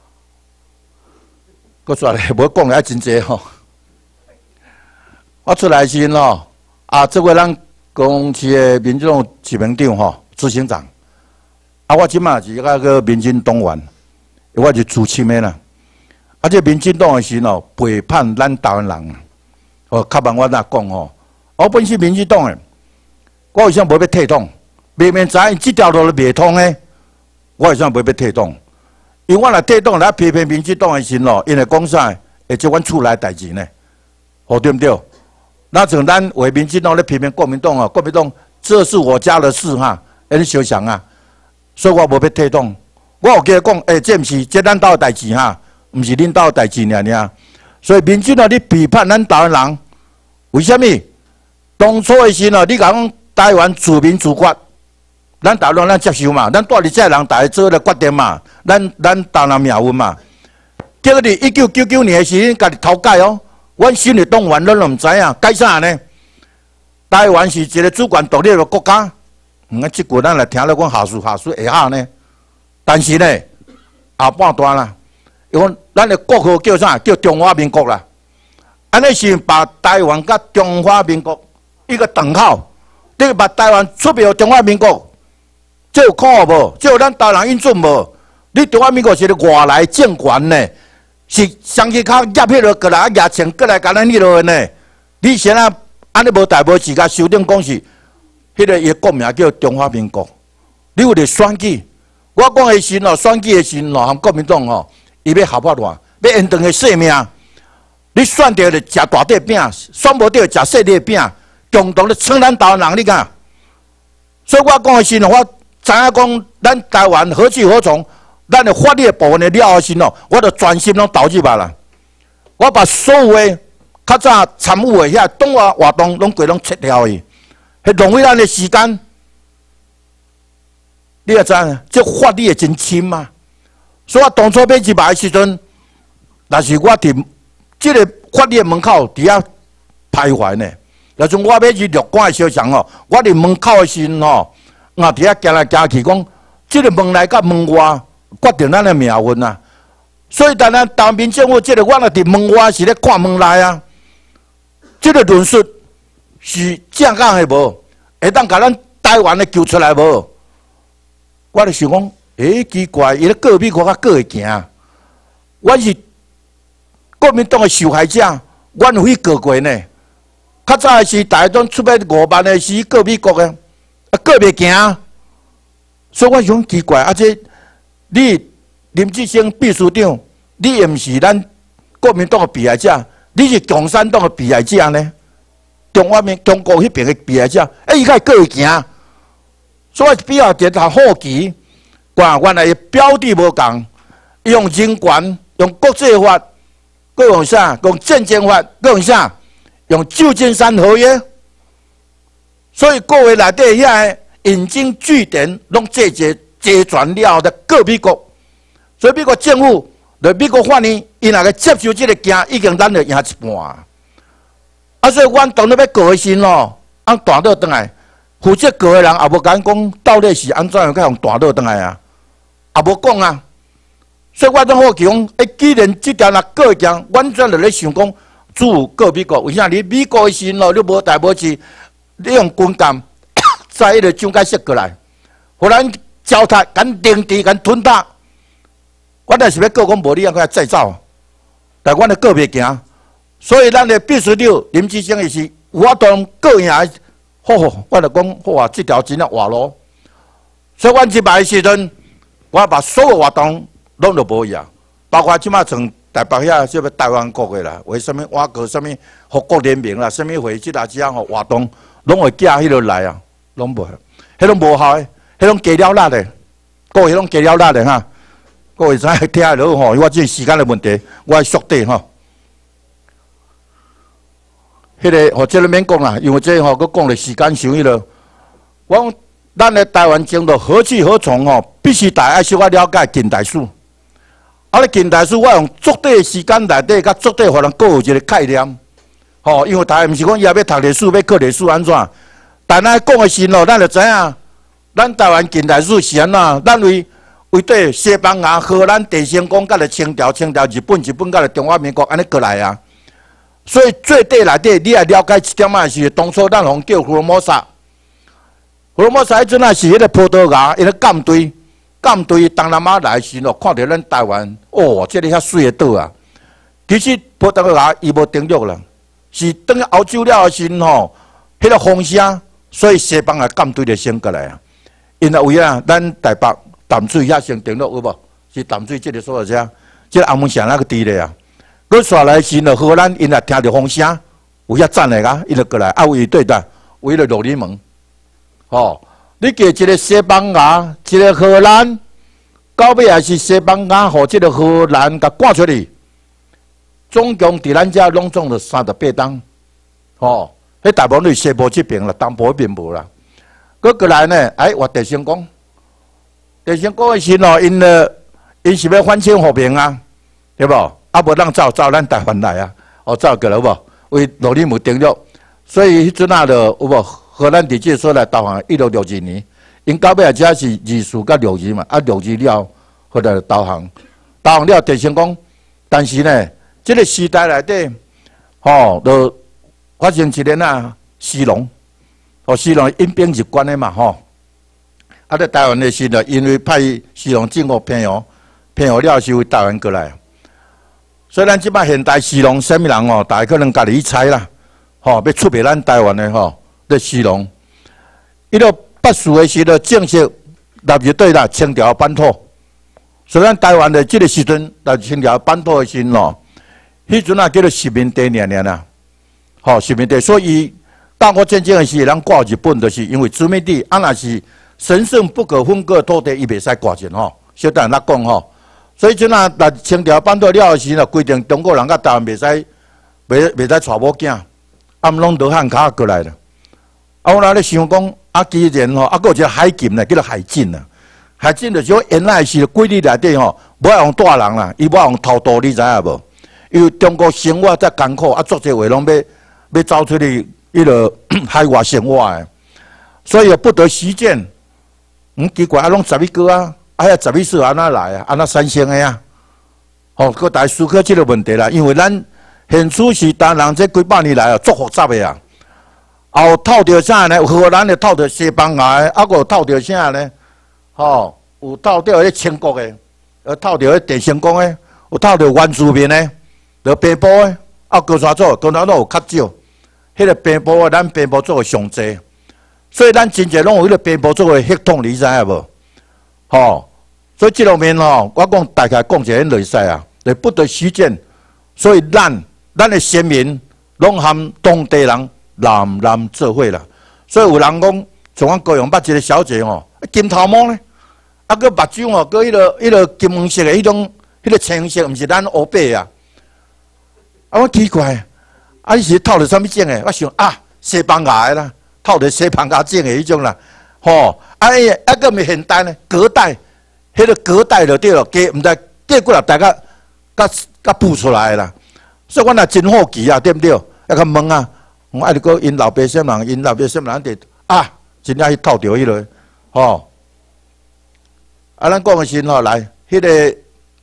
搁出来无讲了真济吼。我出来时吼，啊，这位咱公司的民众执行长吼，执行长，啊，我即马是那个民进党员，我是主亲的啦。啊，这民进党的时吼，背叛咱台湾人，哦，较慢我哪讲吼，我本是民进党的。我为啥无要退党？明明知影这条路是袂通的，我为啥无要退党？因为我若退党来批评民进党的时咯，因为讲啥？会做阮厝内代志呢？哦，对不对？那像咱为民进党咧批评国民党啊，国民党这是我家的事哈，你小想啊，所以我无要退党。我有记讲，诶、欸，这毋是这咱家的代志哈，毋是恁家的代志尔尔。所以民进党你批判咱台湾人，为虾米？当初的时咯，你讲。台湾自民自决，咱台湾咱接受嘛，咱住伫这人大家做咧决定嘛，咱咱台湾命运嘛。结果伫一九九九年的时，恁家己偷改哦，阮新的党员咱都毋知影改啥呢？台湾是一个主权独立的国家，嗯，啊，即句咱来听了讲下属下属会下呢，但是呢，后半段啦，伊讲咱的国号叫啥？叫中华民国啦。安尼是把台湾甲中华民国一个等号。你把台湾出表中华民国，这有可无？这有咱台湾人运准无？你中华民国是个外来政权呢？ 是上去靠夹迄落过来，夹钱过来，甲咱迄落呢？你先啊，安尼无代无志，甲修订讲是，迄个伊国名叫中华民国。你有咧选举，我讲的时哦，选举的时哦，含国民党哦，伊要合法化，要延长的生命。你选着就食大块饼，选无着就食细粒饼，共同咧撑咱台湾人，你讲？所以我讲的时哦，我知影讲咱台湾何去何从，咱的法律部分的了后时哦，我就专心拢投入来啦。我把所有的较早参与的遐党外活动拢规拢撤掉去，迄浪费咱的时间。你也知影，这法律也真深嘛。所以我当初要入来的时阵，但是我伫这个法律门口伫遐徘徊呢。那阵我要去入关的小强哦，我伫门口的时吼，我伫遐行来行去，讲这个门内甲门外决定咱的命运啊。所以当咱当民政府，这个我若伫门外是咧看门内啊。这个论述是正确的无？会当甲咱台湾的救出来无？我就想讲，诶、欸，奇怪，伊咧过美国较过会行。阮是国民党的受害者，阮有去过过呢。较早的时代拢出卖五万的是过美国的，啊过袂行。所以我想奇怪，啊这你林志升秘书长，你也毋是咱国民党的被害者，你是共产党的被害者呢？中华民中国迄边的被害者，哎、欸，伊较过会行。所以比较一头好奇，看原来标的无共，用人权、用国际法，佮用啥？用战争法，佮用啥？用旧金山合约。所以各位内底遐引经据典，拢这些齐全了后，的告美国。所以美国政府，对美国法院，伊若个接受这个件，已经咱就赢一半。啊，所以阮当日要告的时咯，按大倒转来。负责告的人也无敢讲到底是安怎样，甲用大倒转来啊，也无讲啊。所以我拢好奇讲，诶，既然即条若告件，阮则就咧想讲，主告美国，为啥你美国的时咯，你无代无志，你用军舰载迄个蒋介石过来，互咱糟蹋，敢凌迟，敢吞踏。阮若是要告讲无你啊，佮再走，但阮的告袂行，所以咱的秘书长林志升伊是有法度告赢。好，我就讲好啊，这条真正活路。所以，阮入来的时阵，我把所有活动拢就无去啊，包括即马从台北遐什么台湾国的啦，为什么我个什么复国联盟啦，什么会即大只啊活动，拢会寄迄落来啊，拢无，迄拢无效的，迄拢加了力的，各位迄拢加了力的哈。各位知影听落吼，我即时间的问题，我缩短吼。迄、那个，吼，这个免讲啦，因为这吼，佮讲了时间长迄落。我讲，咱的台湾经络何去何从吼，必须大家小可了解近代史。啊，咧近代史，我用足短的时间内底，甲足短互人各有一个概念。吼，因为大家毋是讲伊也要读历史，要考历史安怎？但咱讲的时吼，咱就知影，咱台湾近代史是安怎？咱为为对西班牙、荷兰、地成功，甲咧清朝、清朝、日本、日本，甲咧中华民国安尼过来啊。所以最底内底，你也了解一点仔是，当初咱互叫福尔摩沙，福尔摩沙迄阵啊是迄个葡萄牙，伊个舰队，舰队东南亚来时咯，看到咱台湾，哦，这个遐水的岛啊。其实葡萄牙伊无登陆啦，是等欧洲了后时吼，迄个风声，所以西班牙舰队就先过来啊。因为为啊，咱台北淡水遐先登陆有无？是淡水这个所在遮，这个阿门城那个地咧啊。佮刷来时呢，荷兰因也听到风声，有遐赞的啊，伊就过来，啊为对待，为了罗里门，哦，你叫一个西班牙，一个荷兰，到尾也是西班牙和这个荷兰甲赶出去，总共伫咱遮拢总了三十八档，哦，迄大部分都是西部这边啦，东部那边无啦。佮过来呢，哎，我地成功，地成功的时咯，因呢，因是要反清复明啊，对无？啊，无人走走咱台湾来啊！哦，走过来有无？为罗里姆登陆，所以迄阵啊，就有无荷兰地界所来投降一六六二年，因到尾啊，只是二四甲六二嘛，啊六二了，后来投降，投降了地成功，但是呢，这个时代内底，吼，就发生一个啊，西龙，哦，西龙因兵入关的嘛，吼，啊，在台湾的时呢，因为派西龙政府骗哦，骗哦了是为台湾过来。 所以咱即摆现代西农什么人哦，大家可能家己去猜啦，吼、哦，要出卖咱台湾的吼，咧西农，伊个八四的时候正式纳入对啦清朝版图，所以咱台湾的即个时阵，纳入清朝版图的时咯，迄阵啊叫做殖民地尔尔啦，吼、哦，殖民地，所以大国战争的时候，咱挂日本，就是因为殖民地啊，若是神圣不可分割土地，伊袂使挂进吼，小等咱讲吼。所以即啊，来清朝版图了时，就规定中国人甲台湾袂使，袂袂使带某囝，啊，拢倒汉卡过来了。啊，我咧想讲，啊，既然吼，啊，佫有一个海禁呢，叫做海禁啊。海禁就是说，原来是规律内底吼，无爱用带人啦，伊无爱用偷渡，你知影无？因为中国生活遮艰苦，啊，做者话拢要要走出去。迄个海外生活诶，所以不得实践。嗯，奇怪啊，拢十一个啊，啊，遐十一岁安怎来啊？安怎产生诶啊？吼、哦，佮大家思考即个问题啦。因为咱现处是单人这几百年来啊，足复杂诶啊。后透着啥呢？有荷兰诶，透着西班牙诶，啊，有透着啥呢？吼、哦，有透着迄清国诶，有透着迄地成功诶，有透着原住民诶，着北部诶，啊，高山族，高山族有较少。迄个平埔啊，咱平埔做个上济，所以咱真侪拢有迄个平埔做个血统，你知影无？吼、哦，所以即方面吼，我讲大概讲一下类似啊，就不得实践。所以咱咱的先民拢含当地人南南做伙啦。所以有人讲，像我高雄捌一个小姐吼，金头毛咧，啊个目睭哦，个迄个迄个金黄色的迄种，迄个青色，毋是咱乌白啊。啊，我奇怪。啊！伊是透着啥物种诶？我想啊，西班牙诶啦，透着西班牙种诶迄种啦，吼！啊伊啊个咪现代呢？隔代，迄个隔代就对了，加毋知过过来大家甲甲补出来啦。所以我若真好奇啊，对毋对？啊甲问啊，我爱你讲因老爸什人，因老爸什人伫啊，真正去透着迄个，吼！啊，咱讲诶时吼来，迄个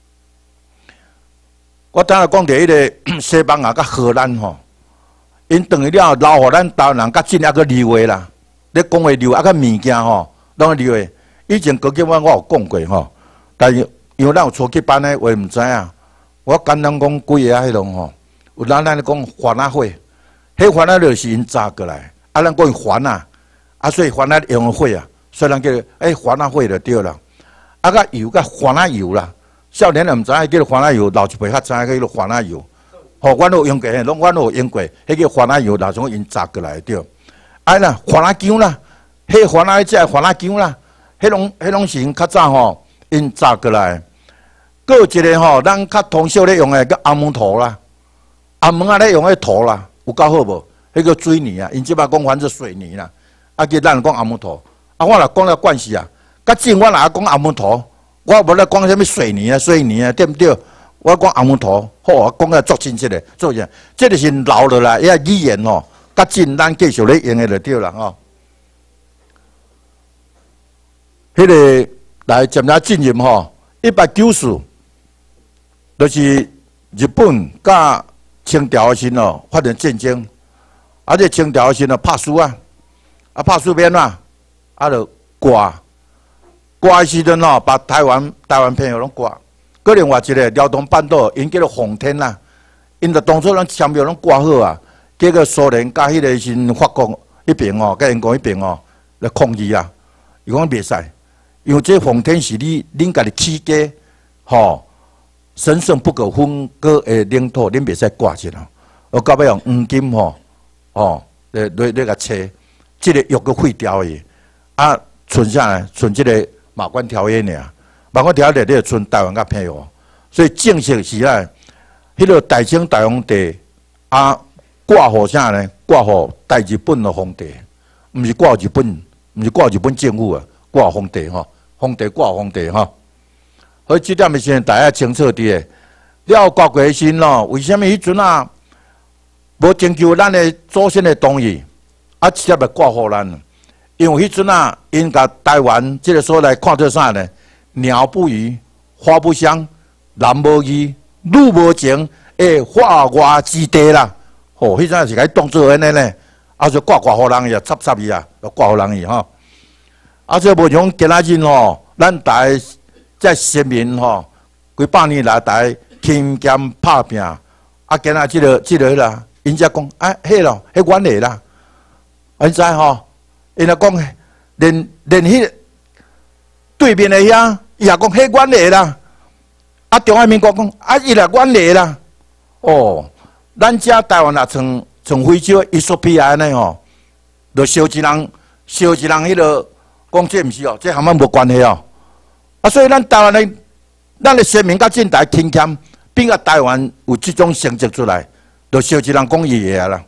我当然讲着迄个西班牙甲荷兰吼。因等于了留互咱台湾人较真抑个留话啦，咧讲话留啊个物件吼，拢留话。以前高级我我有讲过吼，但是因为咱有初级班诶，我毋知影。我简单讲几个啊，迄种吼，有咱咱咧讲番仔火，迄番仔就是因炸过来，啊咱讲番啊，啊所以番仔用火啊，所以人叫诶番仔火就对啦。啊个油个番仔油啦，少年人毋知影叫做番仔油，老一辈较知影叫做番仔油。吼，阮有用过，拢阮有用过，迄个番仔油，哪种因炸过来对？啊啦，番仔姜啦，迄番仔即个番仔姜啦，迄拢迄拢是因较早吼因炸过来。搁有一个吼，咱较通宵咧用诶叫阿门头啦，阿门啊咧用迄土啦，有够好无？迄个水泥啊，因即摆讲反正水泥啦，啊叫咱讲阿门头。啊，我若讲了关系啊，较真我若讲阿门头，我无咧讲啥物水泥啊、水泥啊，对毋对？我讲阿门头，好，我讲个足清晰的，做啥？这就是老了啦，伊个语言吼，较真咱继续咧用的就对啦吼。迄个来渐渐进入吼，一八九四，就是日本甲清朝的时吼发生战争，啊，这清朝的时吼拍输啊，啊拍输变啊，啊就挂，挂的时阵吼，把台湾台湾朋友拢挂。个另外一个辽东半岛，因叫做奉天啦，因着当初咱签约拢挂好啊，结果苏联甲迄个是法国迄边哦，甲英国迄边哦来抗议啊，伊讲袂使，因为这奉天是你恁家己起家，吼，神圣不可分割的领土，恁袂使挂起来，我到尾用黄金吼，哦，来来来甲切，即个约个废掉伊，啊，剩下来剩即个马关条约尔。马关条约咧，剩台湾甲澎湖，所以正式是啊，迄个大清大皇帝啊，挂互啥呢？挂互大日本的皇帝，毋是挂日本，毋是挂日本政府啊，挂皇帝吼，皇帝挂皇帝吼。所以即点咪先大家清楚啲诶。了挂过时咯，为虾米迄阵啊，无征求咱的祖先的同意，啊直接来挂互咱？因为迄阵啊，因甲台湾即个所来看做啥呢？鸟不语，花不香，人无义，女无情，诶，化外之地啦。吼、哦，迄阵是甲伊当做安尼呢，啊就挂挂互人伊啊，插插伊啊，就挂互人伊吼。啊，这无像今仔日吼，咱大即先民吼，几百年来大勤俭拍拼，啊，今仔即个即个啦，因才讲啊，迄咯，迄阮的啦，你知吼？因来讲，连连迄对面的遐，伊也讲迄阮的啦。啊，中华民国讲啊，伊来阮的啦。哦，咱遮台湾也从从非洲伊索比亚安尼吼，就烧一人烧一人迄个，讲这毋是哦，这和咱无关系哦。啊，所以咱台湾的咱的先民甲近代勤俭，变个台湾有即种成绩出来，就烧一人讲伊个啦。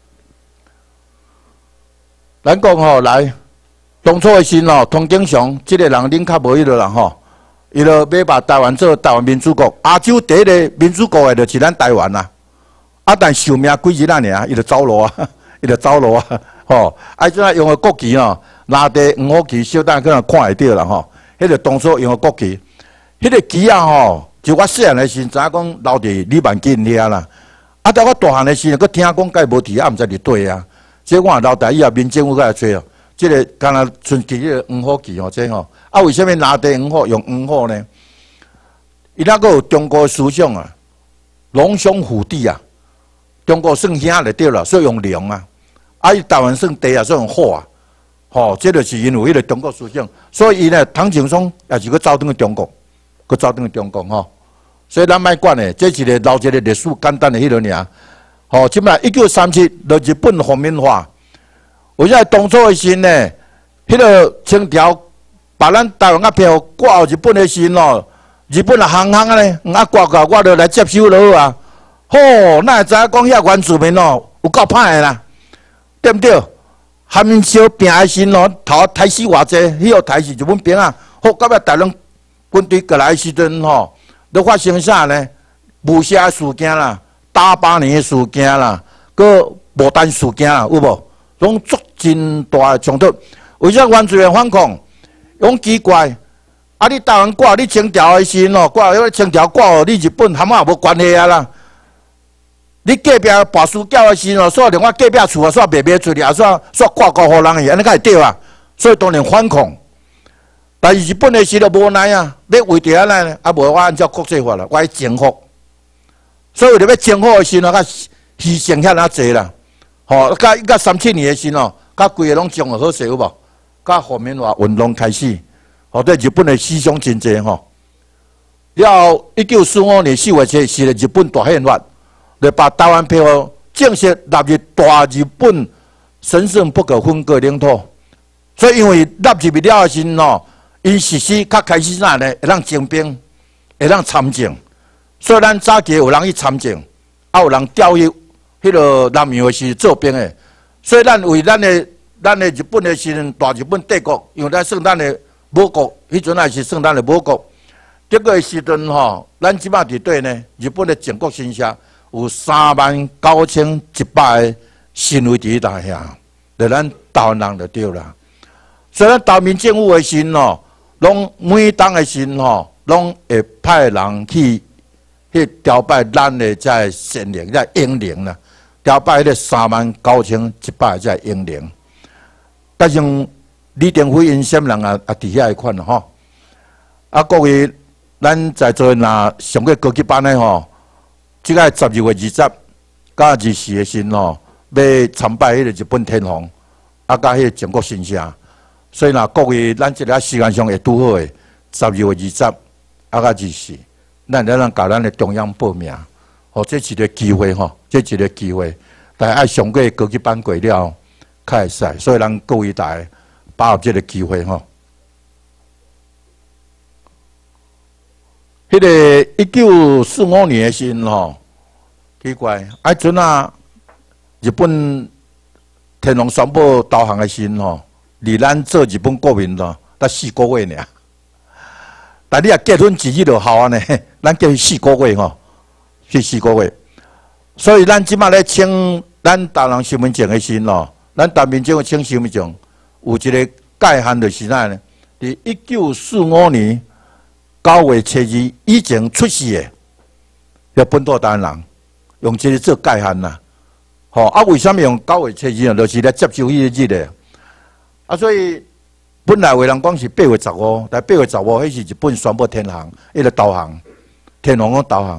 咱讲吼来，当初的时吼，通经常即个人恁较无迄个人吼。伊就要把台湾做台湾民主国，亚洲第一个民主国的就是咱台湾啦。啊，但寿命几日仔尔，伊就走路啊，伊就走路啊，吼！啊，即啊用个国旗哦，蓝地黄虎旗，小等可能看会到啦吼。迄个当初用个国旗，迄个旗啊吼，就我细汉的时，知影讲留伫李万金遐啦。啊，到我大汉的时，佫听讲该无伫啊，毋知伫对啊。即我留台以后，民政府过来找哦。即个敢若剩记迄个黄虎旗吼，即吼。啊，为什么蓝地黄虎用黄虎呢？伊那个有中国思想啊，龙兄虎弟啊，中国算兄就对了，所以用龙啊。啊，伊台湾算弟啊，所以用虎啊。吼、哦，这就是因为迄个中国思想，所以伊呢，唐景崧也是去走转去中国，去走转去中国吼、哦。所以咱莫管诶，这是一个留一个历史简单诶迄落尔。吼、哦，即摆一九三七，就日本皇民化。有在当初诶时呢，迄、那个清朝。把咱台湾啊票挂日本的时咯，日本啊行行啊咧，啊挂挂我就来接收了啊。吼，那会知影讲遐原住民哦，有够歹的啦，对毋对？含因小拼的时咯，头杀死偌济，迄个杀死日本兵啊。好，到尾台湾军队过来的时阵吼，都发生啥呢？雾社事件啦，打八年的事件啦，个牡丹事件啦，有无？拢足真大的冲突。为啥原住民反抗？讲奇怪，啊！你台湾挂你清朝的时咯，挂迄个清朝挂哦，你日本含啊无关系啊啦。你隔壁跋书教的时咯，煞连我隔壁厝啊，煞卖卖出去，啊煞煞挂高互人去，安尼才会对啊。所以当然反抗，但是日本的时就无奈啊，要为着安尼，啊无我按照国际法啦，我要征服。所以为着要征服的时咯，较牺牲遐尔济啦。吼，甲甲三七年的时咯，甲规个拢将了好势有无？甲皇民化运动开始，吼对日本的思想真济吼。了一九四五年四月七是日本大宪法，就把台湾票正式纳入大日本神圣不可分割领土。所以因为纳入去了时吼，因实施较开始啥呢？会当征兵，会当参政。所以咱早期有人去参政，啊有人调去迄个南洋是做兵的，所以咱为咱的。咱的日本的时阵，大日本帝国，因为咱算咱的母国，迄阵也是算咱的母国。这个时阵吼，咱即摆伫对呢，日本的全国新社有三万九千一百个新位伫大遐，就咱台湾人就对啦。所以咱台湾民政府的时吼，拢每当的时吼，拢会派人去去调拜咱的在县令、在英灵啦，调拜迄个三万九千一百在英灵。加上李登辉因什人啊啊伫遐款咯吼，啊各位，咱在座若上过高级班的吼，即个十二月二十甲二十四的时吼，要参拜迄个日本天皇，啊甲迄个全国新社，所以若各位咱即个时间上会拄好诶，十二月二十啊甲二十四，咱咱能甲咱的中央报名，吼，这是一个机会吼，这是一个机会，但爱上过高级班过了。开赛，所以咱各位大家把握这个机会吼。迄个一九四五年的时吼，奇怪，啊阵啊，日本天皇宣布投降的时吼，离咱做日本国民咯，才四个月尔。但你若结婚自己就好啊呢，咱结四个月吼，去四个月。所以咱即马咧请咱台湾身份证的时咯。咱台民政府请身份证有一个界限，就是啥呢？伫一九四五年九月七日以前出世的，要本土台湾人用这个做界限啦。吼啊，为什么用九月七日呢？就是来接受迄个日的。啊，所以本来有人讲是八月十五，但八月十五迄是日本宣布天降，迄个投降，天皇讲投降。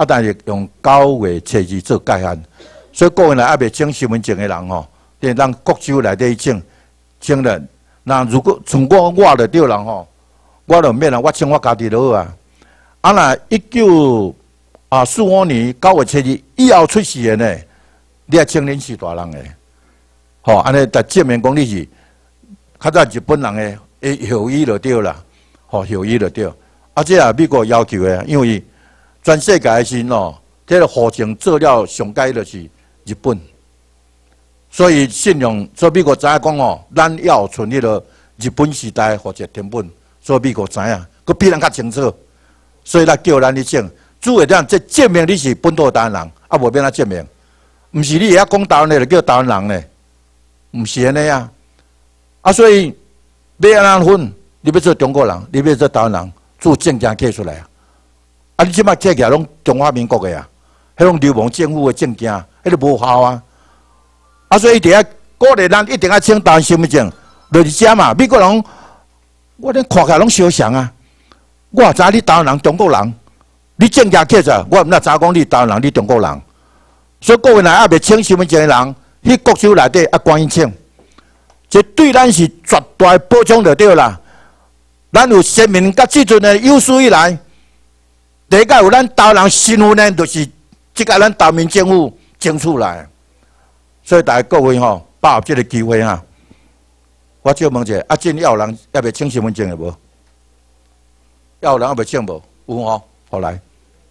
啊，但是用九月初二做界限，所以各位来还未请身份证的人吼，得让各州内底请，请了。那如果从我我就对人吼，我就免啦，我请我家己就好啊。啊，那一九啊四五年九月初二以后出世的呢，你也请恁是大人的，吼，安尼但证明讲你是较早日本人的诶后裔就对啦，吼后裔就对。啊，这也美国要求的，因为全世界的时哦，这个户政做了上界就是日本，所以信用，所以美国知影讲哦，咱要存迄个日本时代或者天本，所以美国知影，佮比咱较清楚，所以咱叫咱去证，主要咱这证明你是本土台湾人，啊无变哪证明，毋是你会晓讲台湾的就叫台湾人呢，毋是安尼啊，啊所以要安怎分，你要做中国人，你要做台湾人。做证件寄出来啊！啊，你即摆寄起来拢中华民国的啊，迄种流氓政府的证件，迄个无效啊！啊，所以一定要鼓励咱一定要请台湾身份证，就是遮嘛。美国人，我咧看起来拢相像啊！我也知你台湾人、中国人，你证件寄出来，我毋知影讲你台湾人、你中国人。所以各位内还未请身份证的人，去各州内底啊，赶紧请，这对咱是绝大保障就对啦。咱有先民甲即阵的有史以来，第一个有咱台湾人身份呢，就是即个咱台湾政府争取来。所以大家各位吼，把握这个机会哈。我借问者，啊，真要有人要未请身份证的无？要有人要未请无？有吼，好来。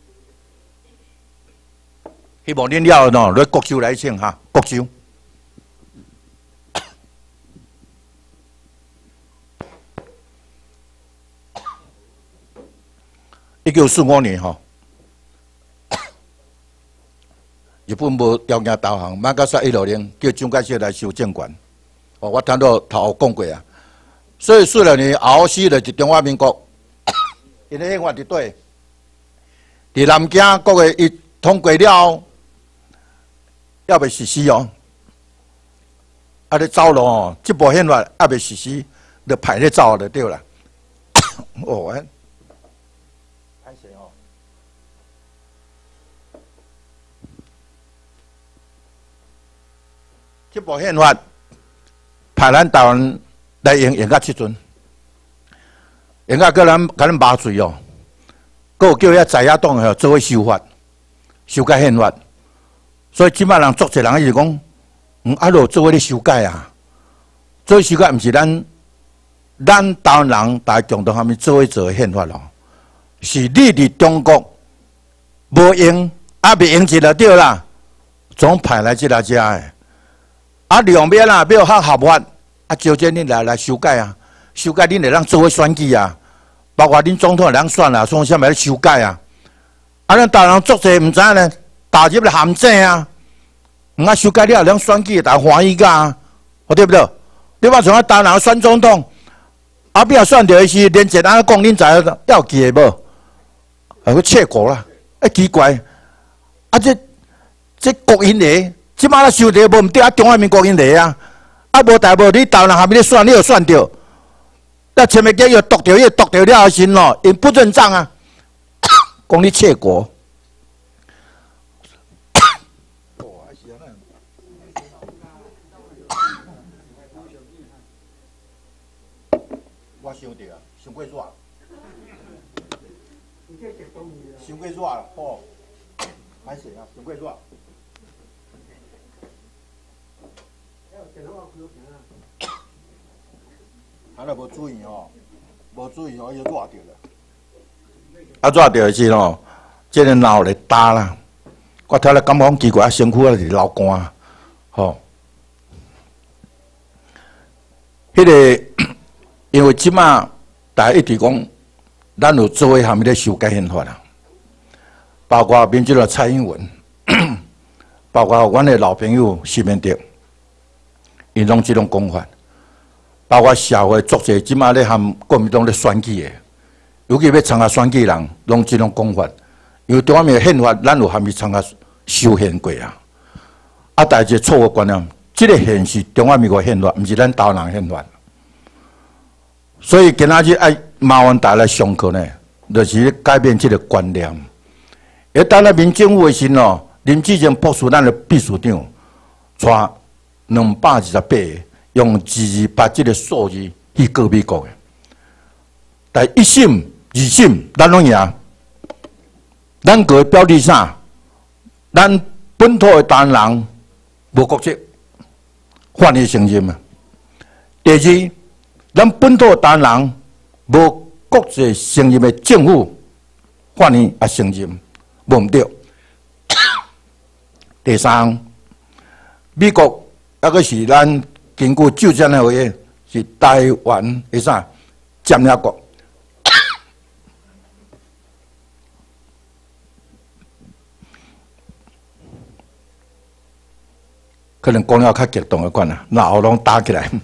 希望恁了喏，来各州来请哈，各州。一九四五年吼，日本无条件投降，马甲煞一六零叫蒋介石来收政权。哦，我听到头讲过啊。所以四六年后死就是中华民国，因为宪法伫对，伫南京国个伊通过了后，还未实施哦。啊，咧走路哦，这部宪法还未实施，就排咧走就对啦。哦，哎。这部宪法派咱台湾来用用到即阵，用到叫咱甲咱麻醉哦，佮有叫遐在野党吼做伙修法，修改宪法。所以即摆人作者人就是讲，嗯，啊，落做伙咧修改啊，做伙修改毋是咱咱台湾人大共同下面做伙做的宪法咯，是你伫中国无用，啊，未用一就对啦，总派来即来遮的。啊，两边啦，要较合法，啊，招见恁来来修改啊，修改恁会当做伙选举啊，包括恁总统会当选啊，从啥物咧修改啊？啊，咱台湾人作者毋知影呢，踏入了陷阱啊！毋啊修改了，咱选举大欢喜噶，对不对？你话从啊台湾人选总统，后壁选着的是连捷安讲，恁知影要记的无？啊，去切国啦，啊奇怪，啊这这国营的。即摆咱收着无毋对啊，中华民国因来啊，啊无代无你台湾人下面咧选，你又选着，那前面叫又夺着，又夺着了后先咯，因不认账啊，讲你窃国。我想着啊，伤过热，伤过热啦，吼，歹势啊，伤过热。啊，若无注意哦，无注意哦，伊就热着了。啊，热着是咯，即个脑咧打啦。我听咧感觉奇怪，身躯啊是流汗，吼。迄个，因为即马大家一直讲，咱有做伙下面咧修改宪法啦，包括民进党蔡英文，包括阮的老朋友施明德。因拢即种讲法，包括社会作者即马咧含国民党咧选举的，尤其要参加选举人，拢即种讲法。因为中华民国宪法，咱有含伊参加修宪过啊。啊，但是错误观念，即、这个宪是中华民国宪法，毋是咱台湾人宪法。所以今仔日爱麻烦大家来上课呢，就是改变即个观念。 一等咱民政府的时哦，林志坚博士咱的秘书长，带两百二十八个，用二二八这个数字去告美国的。但一审、二审，咱拢赢。咱个标的啥？咱本土的台湾人无国籍，犯的承认啊。第二，咱本土的台湾人无国际承认的政府，犯的也承认，无毋对。第三，美国那个是咱根据旧战的话，是台湾的啥占领国。可能讲了较激动的款啊，脑拢打起来。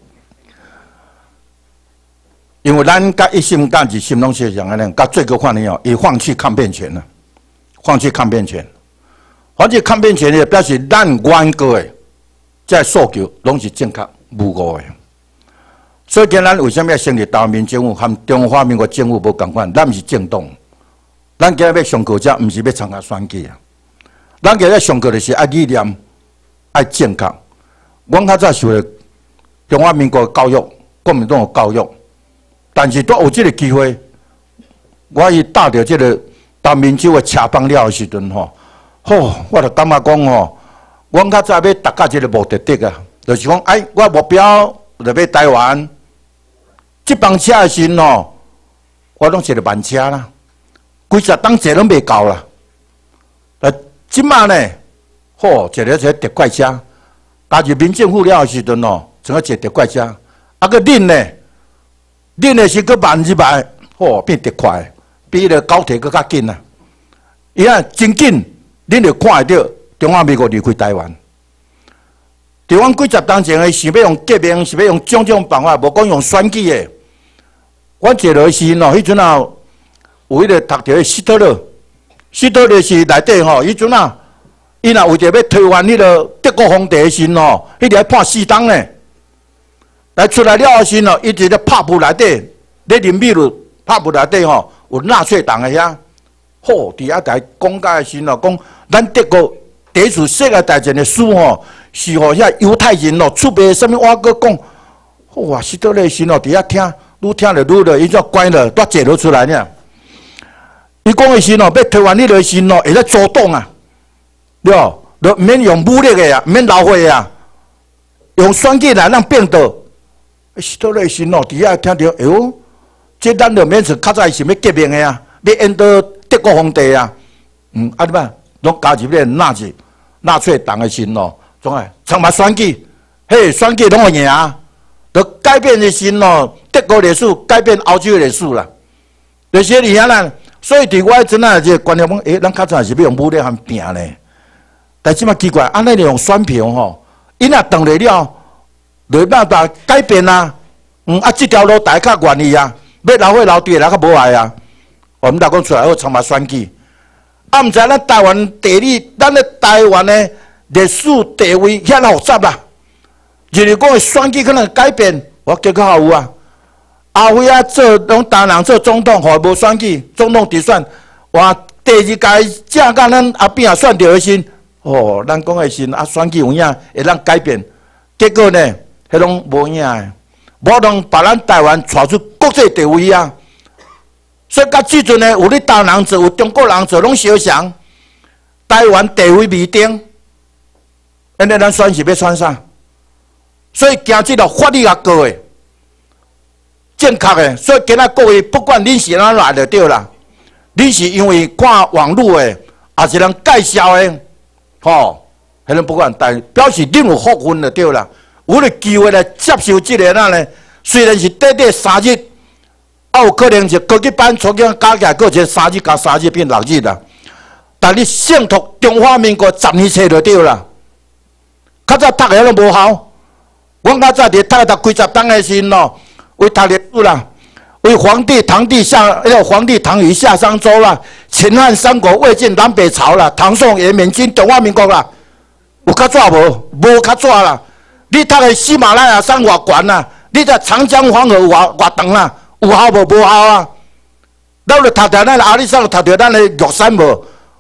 因为咱甲一心、甲二心拢是像安尼，甲最高法院哦，伊放弃抗辩权了，放弃抗辩权。放弃抗辩权呢，表示咱原告的这诉求拢是正确无误的。所以今咱为什么要成立台湾民政府和中华民国政府无共款？咱毋是政党，咱今日要上告者，毋是要参加选举啊。咱今日上告的是爱理念。爱正确，阮较早受了中华民国的教育、国民党的教育，但是拄有即个机会，我伊搭着即个台民州的车帮了的时阵吼，吼，我就感觉讲吼，阮较早要达到即个目的地啊，就是讲，哎，我目标就要台湾，即帮车的时吼，我拢坐着慢车啦，几十档坐拢袂够啦，啊，即马呢？吼，坐了一个特快车，加入民政府了的时阵哦，整个坐特快车，啊个恁呢，恁的是个慢一摆，吼变特快，比迄个高铁搁较紧啊！伊啊真紧，恁就看会到中华民国离开台湾。台湾几十当前的是要用革命，是要用种种办法，无讲用选举的。我坐落时哦，迄阵啊有迄个读着希特勒，希特勒是内底吼，迄阵啊。伊若为着要推翻迄个德国皇帝的时哦，迄个判死刑呢。来出来了时哦，伊伫咧帕布内底，咧林密路帕布内底吼有纳粹党的遐。吼，伫遐台讲解的时哦，讲咱德国第一次世界大战的书吼，是互遐犹太人哦出卖什么话个讲。哇，希特勒时哦，伫遐听，愈听着愈了，伊就乖了，都解落出来呢。伊讲的时哦，要推翻迄个时哦，会咧阻挡啊。对，就毋免用武力的啊，毋免老血啊，用选举来让变倒。希特勒时哦，伫遐听到，哎呦，这咱就免是较早是要革命的啊，要引导德国皇帝啊，嗯，啊，你看，拢加入咧纳粹纳粹党的时哦，总哎，参加选举，嘿，选举拢会赢啊，就改变的时哦，德国历史改变欧洲的历史啦，就是伫遐啦。所以伫我真啊，这个观念讲，诶，咱较早是要用武力和拼咧。但即马奇怪，安尼就用选票吼，伊若当来了，就办法改变啊。嗯，啊，即条路大家较愿意啊，要留伙留对，人较无爱啊。我们大讲出来好参加选举，啊，毋知咱台湾地理，咱咧台湾的历史地位遐复杂啦。就是讲的选举可能改变，我结果也有啊。阿辉啊，做拢台湾人做总统，吼无选举，总统直选，哇，第二届正甲咱阿扁也选着的时。哦，咱讲的是啊，选举有影会当改变，结果呢，迄拢无影的，无能把咱台湾带出国际地位啊。所以到即阵呢，有咧台湾人做，有中国人做，拢相像，台湾地位未定，安尼咱选是要选啥？所以今即个法律也过的，正确的。所以今仔各位，不管恁是哪来就对啦，恁是因为看网络的，还是人介绍的。吼，迄种不管，但表示恁有福分就对啦，有咧机会来接受即个咱咧。虽然是短短三日，啊有可能是高级班重新加起来，搁一个三日加三日变六日啦。但你信托中华民国十年册就对啦。较早读个拢无效，阮较早伫读读几十档的时咯，为读历史啦。为皇帝、唐帝下，那个皇帝唐禹下商周啦，秦汉三国、魏晋南北朝啦，唐宋元明清中华民国啦，有较早无？无较早啦。你读的喜马拉雅山偌悬啦，你读长江黄河偌偌长啦，有效无？无效啊！咱就读着咱阿里山，就读着咱的玉山无？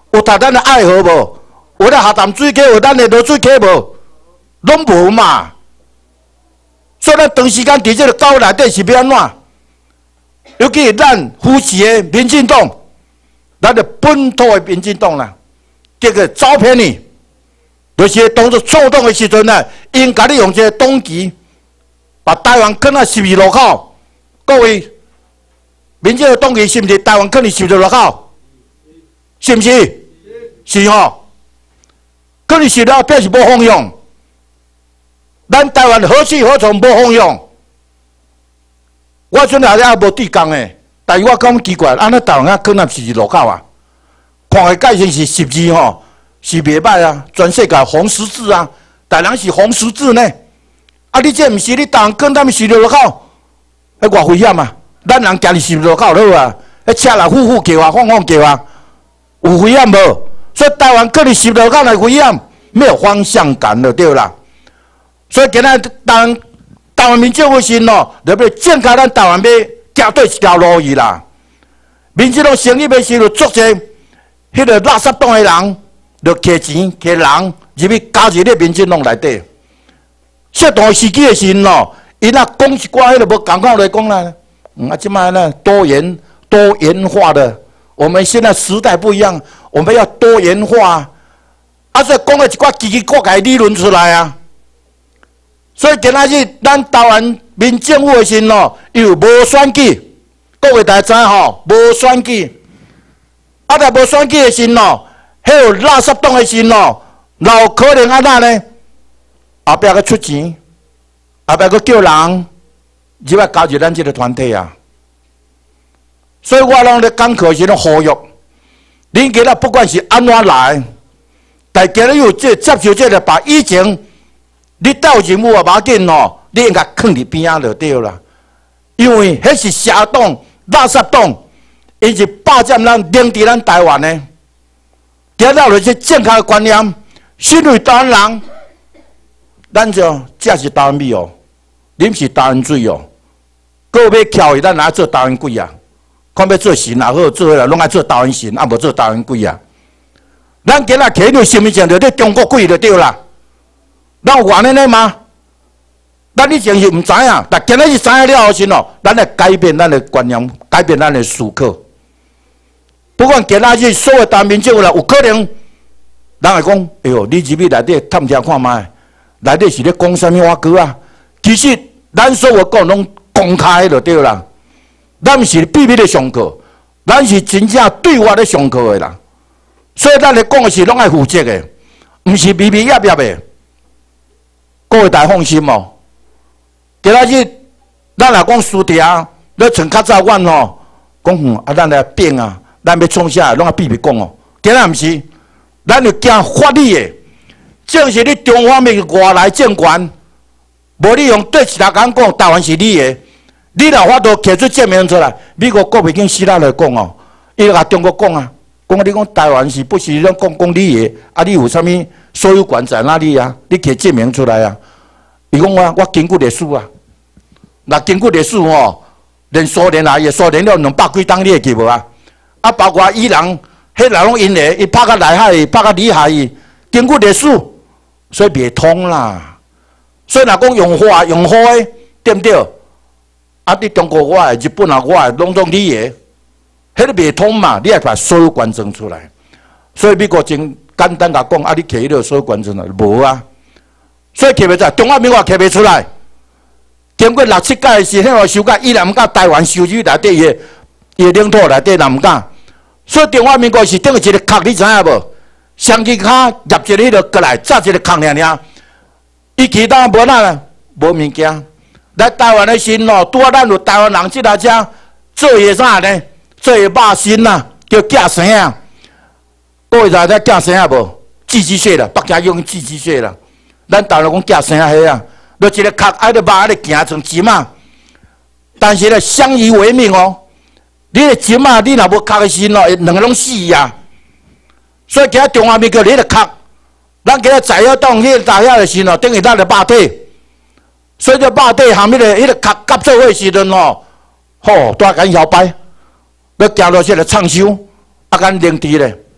有读咱的爱河无？有咱下淡水溪，有咱的落水溪无？拢无嘛。所以咱长时间伫这个教育内底是要安怎？尤其是咱扶持的民进党，咱的本土的民进党啦，这个招骗你，就是当作错动的时阵呢，因甲你用这个党旗，把台湾放在十字路口。各位，民进的党旗是毋是台湾放在十字路口？是毋是？是吼。放在十字路口表示无方向。咱台湾何去何从无方向？我阵也也无对讲诶，但是我讲奇怪，安尼台湾啊，可能十字路口啊，看个界线是十字吼，是袂歹啊，全世界红十字啊，台湾是红十字呢。啊，你这毋是你台湾跟他们十字路口，迄偌危险啊！咱人行伫十字路口好啊，迄车来呼呼叫啊，晃晃叫啊，有危险无？所以台湾跟你十字路口来危险，没有方向感就对啦。所以今仔当台湾民政府是咯，就要正开咱台湾要行对一条路去啦。民进党成立的时候，作者迄个垃圾党的人，就摕钱摕人入去加入咧民进党内底。适当时机的时阵咯，伊若讲一寡迄个无共款来讲啦。嗯啊，即摆呢多元多元化的，我们现在时代不一样，我们要多元化。啊，所以讲了一寡奇奇怪怪的理论出来啊。所以今仔日咱台湾民政府的时咯，又无选举，各位大家知吼，无选举。啊，若无选举的时咯，迄有垃圾桶的时咯，老可能安那呢？后壁佮出钱，后壁佮叫人入来加入咱这个团体啊。所以我拢咧讲课时拢呼吁，恁今仔不管是安怎来，但今仔有这接受这个，把以前。你到任务啊，无要紧哦，你应该放伫边仔就对啦。因为迄是社党、垃圾党，伊是霸占咱、领伫咱台湾的。今仔日是正确的观念，身为台湾人，咱就这是台湾米哦，啉是台湾水哦。搁要翘伊，咱来做台湾鬼啊！看要做神也好，做啦，拢爱做台湾神，啊无做台湾鬼啊！咱今仔摕着身份证，就咧中国鬼就对啦。咱有安尼呢吗？咱以前是毋知影，但今仔日知影了后时咯，咱来改变咱的观念，改变咱的思考。不管今仔日所有台湾民政府啦，有可能，人会讲，哎呦，你入去内底探听看卖，内底是咧讲啥物话句啊？其实咱所有讲拢公开就对啦，咱毋是秘密咧上课，咱是真正对外咧上课的啦。所以咱咧讲的是拢爱负责的，毋是秘密压压的。各位大家放心哦，今仔日咱若讲输条，咧从较早阮吼讲嗯啊，咱来变啊，咱要创啥，拢啊秘密讲哦。今仔毋是，咱要行法律的，正是你中华民国外来政权，无你用对其他人讲台湾是你的，你若法度摕出证明出来，美国国民经希拉来讲哦，伊就甲中国讲啊，讲你讲台湾是不是咱讲讲你的，啊你有啥物？所有权在哪里啊？你摕证明出来啊！伊讲我我根据历史啊，那根据历史吼，连苏联啊，也苏联了两百几档，你会记无啊？啊，包括伊朗，迄人拢因的，伊拍到内海，拍到里海，根据历史，所以袂通啦。所以若讲用法用好的，对不对？啊，你中国我的、日本啊我的，拢总你的，迄个袂通嘛，你要把所有权争出来。所以美国真。简单甲讲，啊，你摕迄个所有权出来，无啊，所以摕袂出来。中华民国摕袂出来。经过六七届的时，迄个修改依然毋甲台湾收入内底伊个伊个领土内底，人毋敢。所以中华民国是等于一个壳，你知影无？双支骹入一个迄个过来，扎一个壳尔尔。伊其他无哪啦，无物件。来台湾的时咯，拄啊，咱有台湾人即来遮做个啥呢？做个肉身呐，叫寄生啊。各位知影寄生啊无？寄居蟹啦，北京用寄居蟹啦。咱台湾讲寄生啊，迄啊，就一个壳，爱个肉，爱个行成针啊。但是咧，相依为命哦。你个针啊，你若无壳的时咯，两个拢死呀。所以今仔中华民国你个壳，咱今仔在要当迄个大遐的时咯，等于咱个肉体。所以这肉体含迄个迄个壳夹做伙时阵哦，吼，大间摇摆，要行到这个创收，啊，间凌迟咧。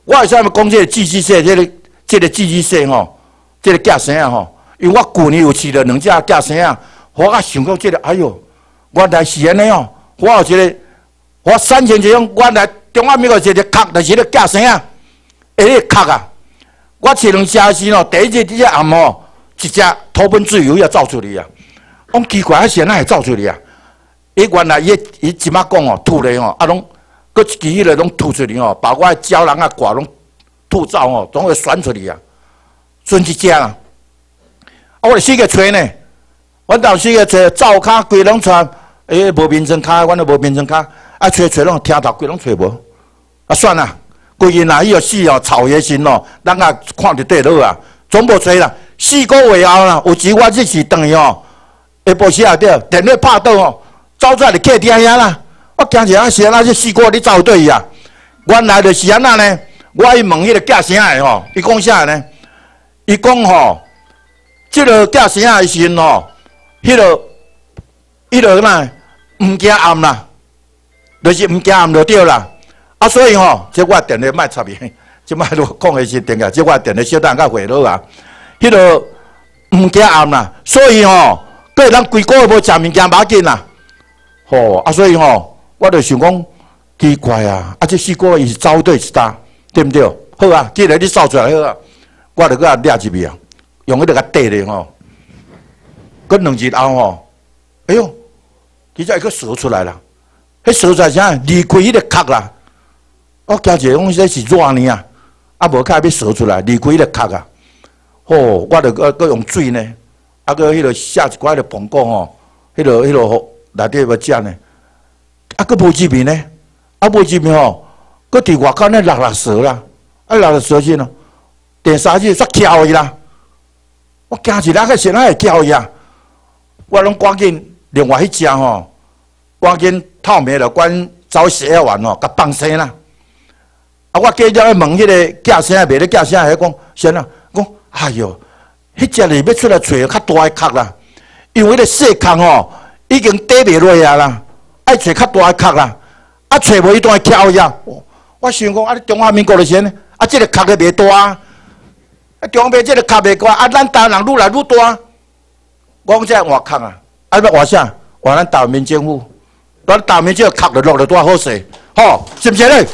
我为啥物讲这个寄居蟹？这个这个寄居蟹吼，这个寄生啊吼，因为我旧年有饲了两只寄生啊，我啊想到这个，哎哟，原来是安尼哦。我有一个，我产前这种原来中华民国一个壳，就是个寄生啊，下个壳啊。我饲两只时吼，第一只这只暗吼，一只土本水油要走出去啊。我奇怪，啊，是安那会走出去啊？伊原来伊伊即马讲哦，吐咧吼，啊拢，佮一支迄个拢吐出去吼，把我的胶囊啊、挂拢吐走吼，总会旋出去啊。剩一只啊，啊，我著四个找呢，阮到四个找，灶骹规拢找，诶，无眠床骹，阮都无眠床骹，啊，找找拢听头规拢找无，啊，算啦。规日若伊要死哦，草野心哦，咱也看着对落啊，总无找啦。四个月后啦，有时我日时转去哦，下晡时啊对，电话拍倒哦，走出来就客厅遐啦。我惊一下是安那这四个你走对呀？原来就是安那呢。我去问迄个寄生的吼，伊讲啥呢？伊讲吼，即个寄生的时阵吼，迄个迄个呐，毋惊暗啦，就是毋惊暗就对啦。啊，所以吼，即我电话莫插伊，即摆都讲的是电话，即我电话小等较回落啊。迄个毋惊暗啦，所以吼，过咱规个月无食物件无要紧啦。吼，啊，所以吼，我就想讲奇怪啊，啊，这四个月伊是走对一搭，对毋对？好啊，既然你扫出来好啊，我就搁掠入去啊，用迄个甲缀咧吼，搁两日后吼，哎哟，其实伊搁缩出来啦，迄缩出来啥？离开迄个壳啦。我惊一个讲这是热呢啊，啊无开要缩出来，离开迄个壳啊。吼、哦，我着搁搁用水呢，啊搁迄个下一寡迄个苹果吼，迄、那个迄、那个内底要食呢，啊搁无入面呢，啊无入面吼，搁伫外口呢落落蛇啦，啊落落蛇先咯，第三日煞翘伊啦，我惊一下个先哪会翘伊啊？我拢赶紧另外迄只吼，赶紧透明了管找洗啊完吼，甲放生啦。啊！我继续去问迄个寄生卖咧寄生迄讲，先啊，讲哎哟，迄只哩要出来找较大个壳啦，因为迄个细壳吼已经底袂落啊啦，爱找较大个壳啦，啊找无伊当翘伊啊。我想讲啊，中华民国就先，啊即个壳个袂大，啊中华即个壳袂大，啊咱台湾人愈来愈大。我讲这换壳啊，啊要换啥？换咱台湾民政府，咱台湾即个壳就落得多好势，吼，是毋是咧？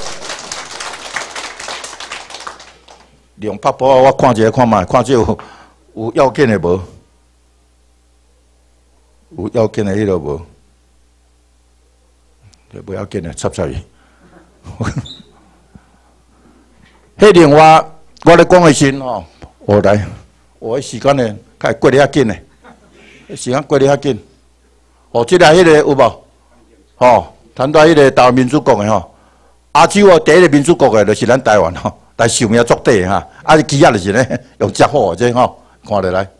用拍波啊！我看一下看卖，看这有有要紧的无？有要紧的迄个无？无要紧的，插插伊。迄另外，我咧讲的时吼，我来，我时间呢，较过得较紧的，时间过得较紧。哦，即个迄个有无？吼，谈到迄个台湾民主国的吼，亚洲哦，第一个民主国的就是咱台湾吼。但寿命足短哈，啊！机啊就是咧用遮好这吼，看落来，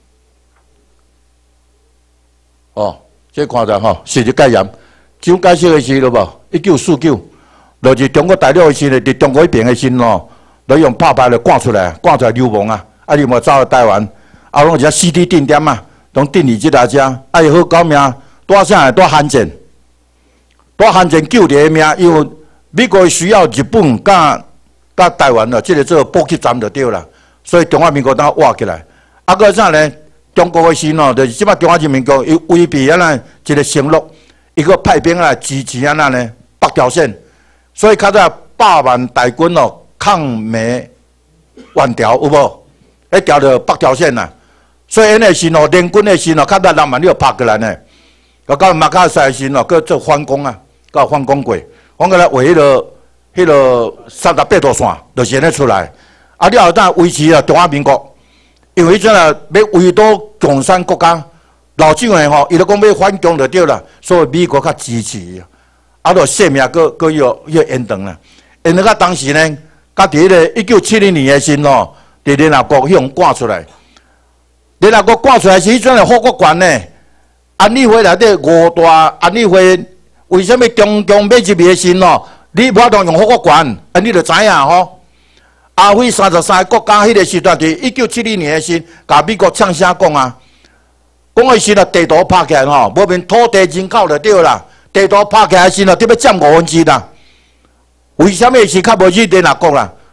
哦，这看着吼，是日戒严，蒋介石的时咯无？一九四九，就是中国大陆的时咧，伫中国迄边的时咯，就用拍拍就赶出来，赶出来流亡啊！啊，你无走到台湾，啊，拢只 C D 定点啊，拢定伫即搭遮，啊，伊好搞命，带啥？带汉奸，带汉奸救着命，因为美国需要日本甲。甲台湾咯，即个做补给站就对啦，所以中华民国当挖起来。啊，个啥呢？中国的时咯，就是即摆中华人民国伊规避安尼一个承诺，伊个派兵来支持安那呢北条线，所以较早百万大军咯抗美援朝有无？迄条着北条线呐，所以那时咯联军的时咯，较早人民你就拍过来呢。到到马卡西时咯，佮做反攻啊，佮反攻过，反过来为迄个。迄个三十八度线就先咧出来，啊，你后当维持了中华民国，因为迄阵啊要围堵共产国家，老蒋诶吼，伊就讲要反攻就对啦，所以美国较支持，啊，就性命搁搁要要延长啦。延长到当时呢，甲伫迄个一九七零年诶时吼，伫联合国迄种赶出来，联合国赶出来是迄阵诶法国权呢，安理会内底五大安理会，为什么中共要入去诶时吼？你无法度用法国权，啊，你就知影吼。亚非三十三个国家迄个时段，伫一九七二年诶时，甲美国呛啥讲啊？讲诶时啦，地图拍起来吼，无免土地人口就对啦。地图拍起来时咯，得要占五分之啦。为什么是较无去联合国啦？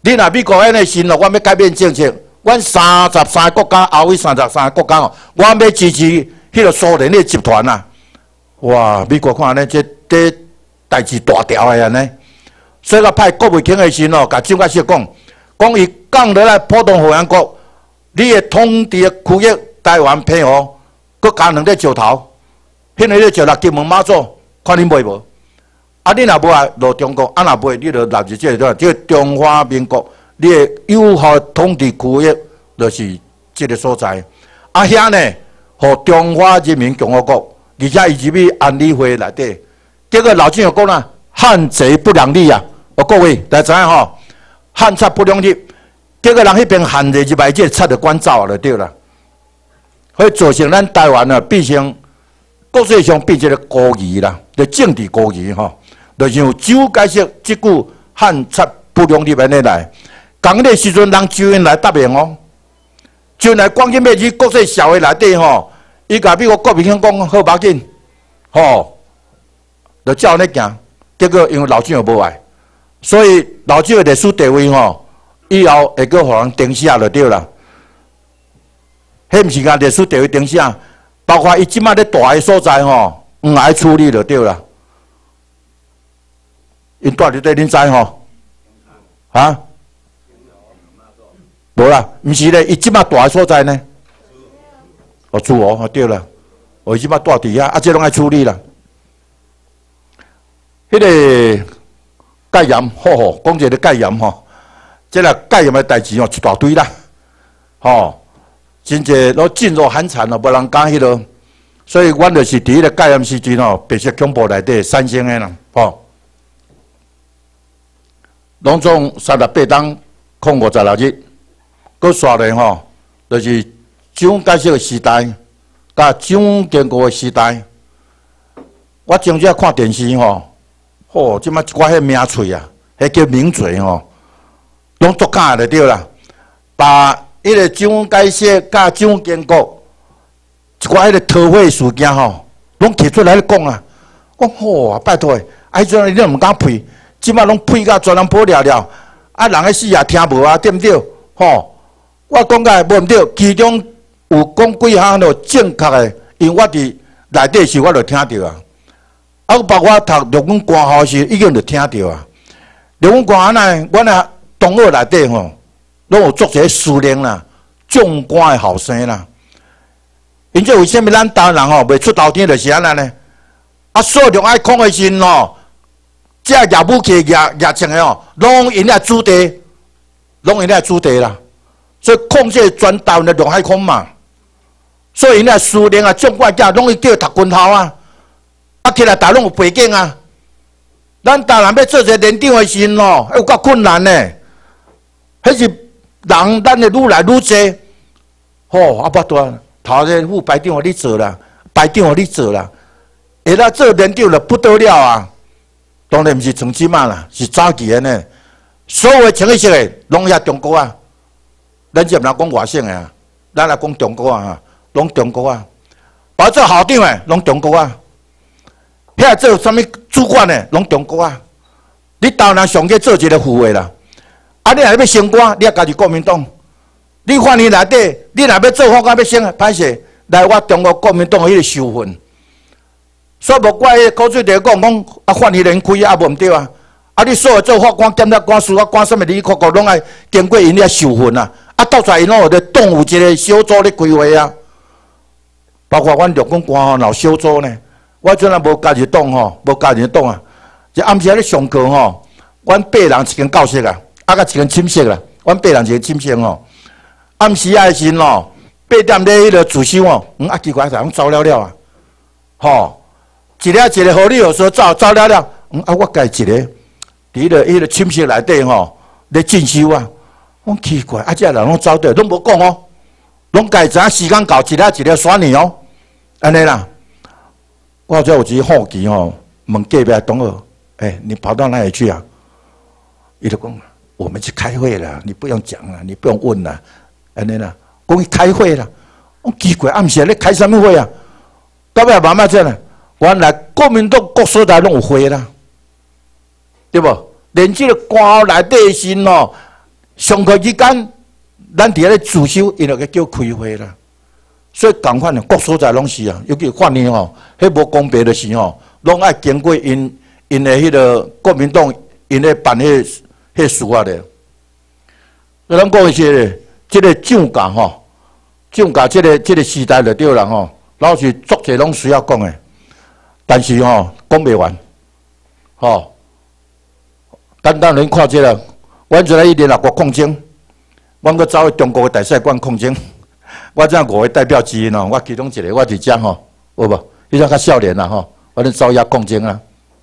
你若美国安尼信咯，我要改变政策，阮三十三个国家，后尾三十三个国家哦，我要支持迄个苏联的集团啊！哇，美国看安尼，这这代志大条的安尼，所以甲派国务卿的信哦，甲蒋介石讲，讲伊降落来浦东和安国，你的统治区域台湾配合，搁加两个石头，迄个咧石头金门马祖，看你买无？啊，你若无啊，落中国，啊若袂，你就纳入这个这个中华民国，你的有效统治区域就是这个所在。啊，遐呢，互中华人民共和国，而且伊入去安理会内底，结果老蒋又讲啦，汉贼不两立啊！哦，各位大家知影吼，汉贼不两立，结果人迄边汉贼入来，这贼就关走了，对啦。会造成咱台湾啊，变成国际上变成个孤儿啦，个政治孤儿吼。就像蒋介石即句汉贼不两立安尼来，讲个时阵人周恩来答应哦，周恩来赶紧要去国际社会内底吼，伊甲美国国民党讲好把紧，吼，就照安尼行。结果因为老蒋又无爱，所以老蒋的历史地位吼，以后会搁互人定下就对啦。迄毋是讲历史地位定下，包括伊即摆咧大个所在吼，毋爱处理就对啦。因住伫底，恁知吼？啊？无啦，毋是咧，伊即摆大个所在呢？哦，住哦，对啦，哦，伊即摆住伫遐，啊，这拢爱处理啦。迄个戒严，好吼，讲一个戒严吼，即个戒严的代志哦，一大堆啦，吼，真济都噤若寒蝉哦，无人讲迄落，所以阮就是伫迄个戒严时阵吼，白色恐怖内底产生的啦，吼。拢总三十八档空五十六日，佮刷咧吼，就是蒋介石的时代，甲蒋经国的时代。我前阵看电视吼，吼，即摆一寡迄名喙啊，迄叫名嘴吼，拢作假就对啦。把迄个蒋介石甲蒋经国一寡迄个逃匪事件吼，拢提出来咧讲啊。我吼啊，拜托诶，啊，迄阵你都毋敢配。即摆拢配甲全人保了了，啊，人个死也听无啊，对毋对？吼，我讲甲无毋对，其中有讲几项咯正确诶，因为我伫内底时我就听着啊。啊，包括读陆军官校时已经就听着啊。陆军官校呢，阮啊同学内底吼，拢有做一个司令啦，将官诶后生啦。因这为虾米咱台湾人吼袂出头天就是安尼呢？啊，数量爱控诶时吼。这业武器、业业情的哦，拢因遐主地，拢因遐主地啦。所以控制全台湾的陆海空嘛，所以因遐司令啊、将官囝拢去叫读军校啊，啊起来大拢有背景啊。咱台湾要做一个连长的时哦，有够困难呢。迄是人，咱的愈来愈济。吼，啊，不多，头个副排长互你做啦，排长互你做啦，下来做连长就不得了啊！当然毋是从即嘛啦，是早期的呢。所有清一色的拢遐中国啊，咱就毋通讲外省的啊，咱来讲中国啊，拢中国啊。包做校长的拢中国啊，遐做啥物主管的拢中国啊。你台湾人上去做一个副的啦，啊，你若要升官，你也家己国民党。你反而内底，你若要做法官要升，歹势来我中国国民党迄个受份。所以无怪迄口水地讲讲啊，反而连开啊，无毋对啊！啊，你所有做法官、检察官、司法官，什么哩个个拢爱经过因遐受训啊！啊，到在因拢有咧动有一个小组咧规划啊。包括阮陆军官吼，有小组呢。我阵啊无加入党吼，无加入党啊。就暗时咧上课吼，阮八人一间教室啊，啊，甲一间寝室啦。阮八人一间寝室吼。暗时啊时吼，八点咧迄个自修哦，嗯啊奇怪，人走了了啊，吼。一个一个，互你有说走走了了，嗯啊，我家一个，伫个迄个寝室内底吼，咧进修啊。我奇怪，啊，这人拢走倒，拢无讲哦，拢家知影时间到，一个一个选你哦，安尼啦。我这有一个好奇吼，问隔壁同学，哎、欸，你跑到哪里去啊？伊就讲，我们去开会了，你不用讲了，你不用问了，安尼啦，讲去开会了。我奇怪，暗时咧开什么会啊？到尾慢慢这样。原来国民党各所在拢有会啦，对不？连这个官校内底时哦， 上课期间，咱伫咧自修，因就叫开会啦。所以共款各所在拢是啊，尤其法院吼，迄无公平的事吼，拢爱经过因因的迄个国民党因咧办迄迄事啊咧。咱讲的是，即个涨价吼，涨价即个即个时代就对啦吼，老是作者拢需要讲的，但是吼讲袂完，吼。简单恁看即个，阮做咧一年六国抗争，阮搁走去中国的大使馆抗争。我这五个代表之一哦，我其中一个，我伫遮吼，有无？迄阵较少年啦吼，我咧走遐抗争啊。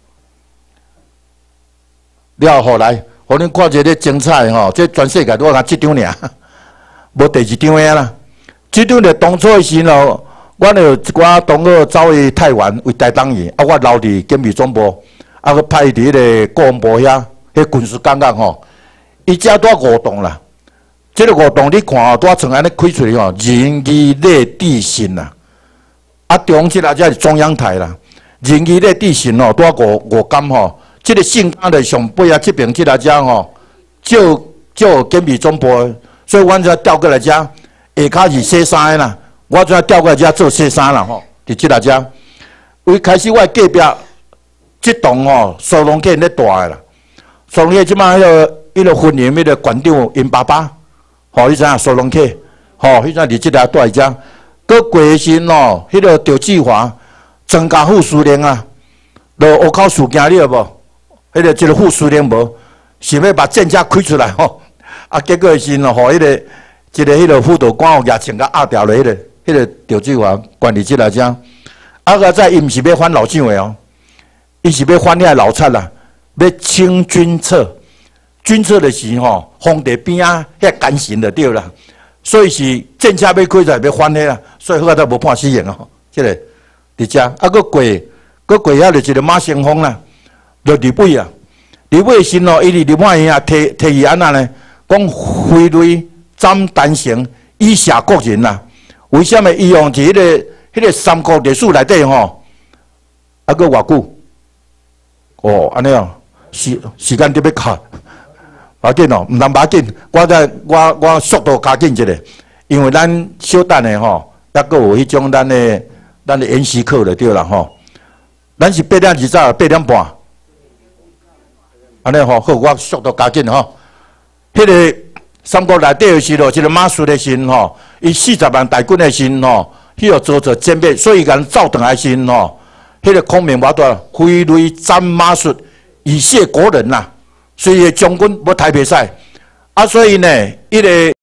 了后来，互恁看一个精彩吼，这全世界都我讲即张尔，无第二张个啦。即张着当初的时候，阮有一寡同学走去台湾为台党员，啊，我留伫警备总部，啊，佮派伫迄个国防部遐，迄军事感觉吼，伊遮拄五栋啦。这个活动你看哦，拄像安尼开出去吼，人义礼智信啦。啊，中即个才是中央台啦。人义礼智信吼，拄五五间吼，即个性格的上背啊，这边即个遮吼，就就警备总部，所以阮才调过来遮，下骹是洗衫的啦。我才调过来遮做洗衫啦吼，伫即个遮。为开始我隔壁即栋吼，苏龙客咧大个啦。苏龙客即摆迄个迄个婚宴迄个馆长因爸爸。吼，迄阵苏龙客，吼，迄阵伫即个带遮，佮过身哦，迄个赵志华，增加副司令啊，落乌口事件你有无？迄个即个副司令无，想要把战车开出来吼，啊，结果是哦，吼，迄个一个迄个辅导官也穿甲压掉了，迄个迄个赵志华管理即个遮，啊个再伊毋是要反老蒋的哦，伊是要反遐老贼啦，要清君侧。军车的时吼，皇帝边啊，遐干神就对啦。所以是政策要开出来要反的啦，所以好在无判死刑哦。即、这个伫遮，啊，佮过，佮过遐就一个马先锋啦，就立委啊。立委时哦，伊伫立法院啊，提提议安那呢？讲挥泪斩丹城，以谢国人啦。为什么伊用一迄个迄个三国历史内底吼？啊，佮偌久？哦，安尼哦，时时间特别卡。要紧哦，毋通要紧，我再我我速度加紧一下，因为咱小等的吼，抑阁有迄种咱的咱的研习课就对啦吼。咱是八点二十，八点半，安尼吼，好，我速度加紧吼。迄、那个三国内底的时候，一个马谡的时吼，伊四十万大军的时吼，迄个做做歼灭，所以甲走转来时吼，迄、那个孔明话多挥泪斩马谡，以谢国人呐、啊。所以将军要抬袂使，啊，所以呢，伊、那个。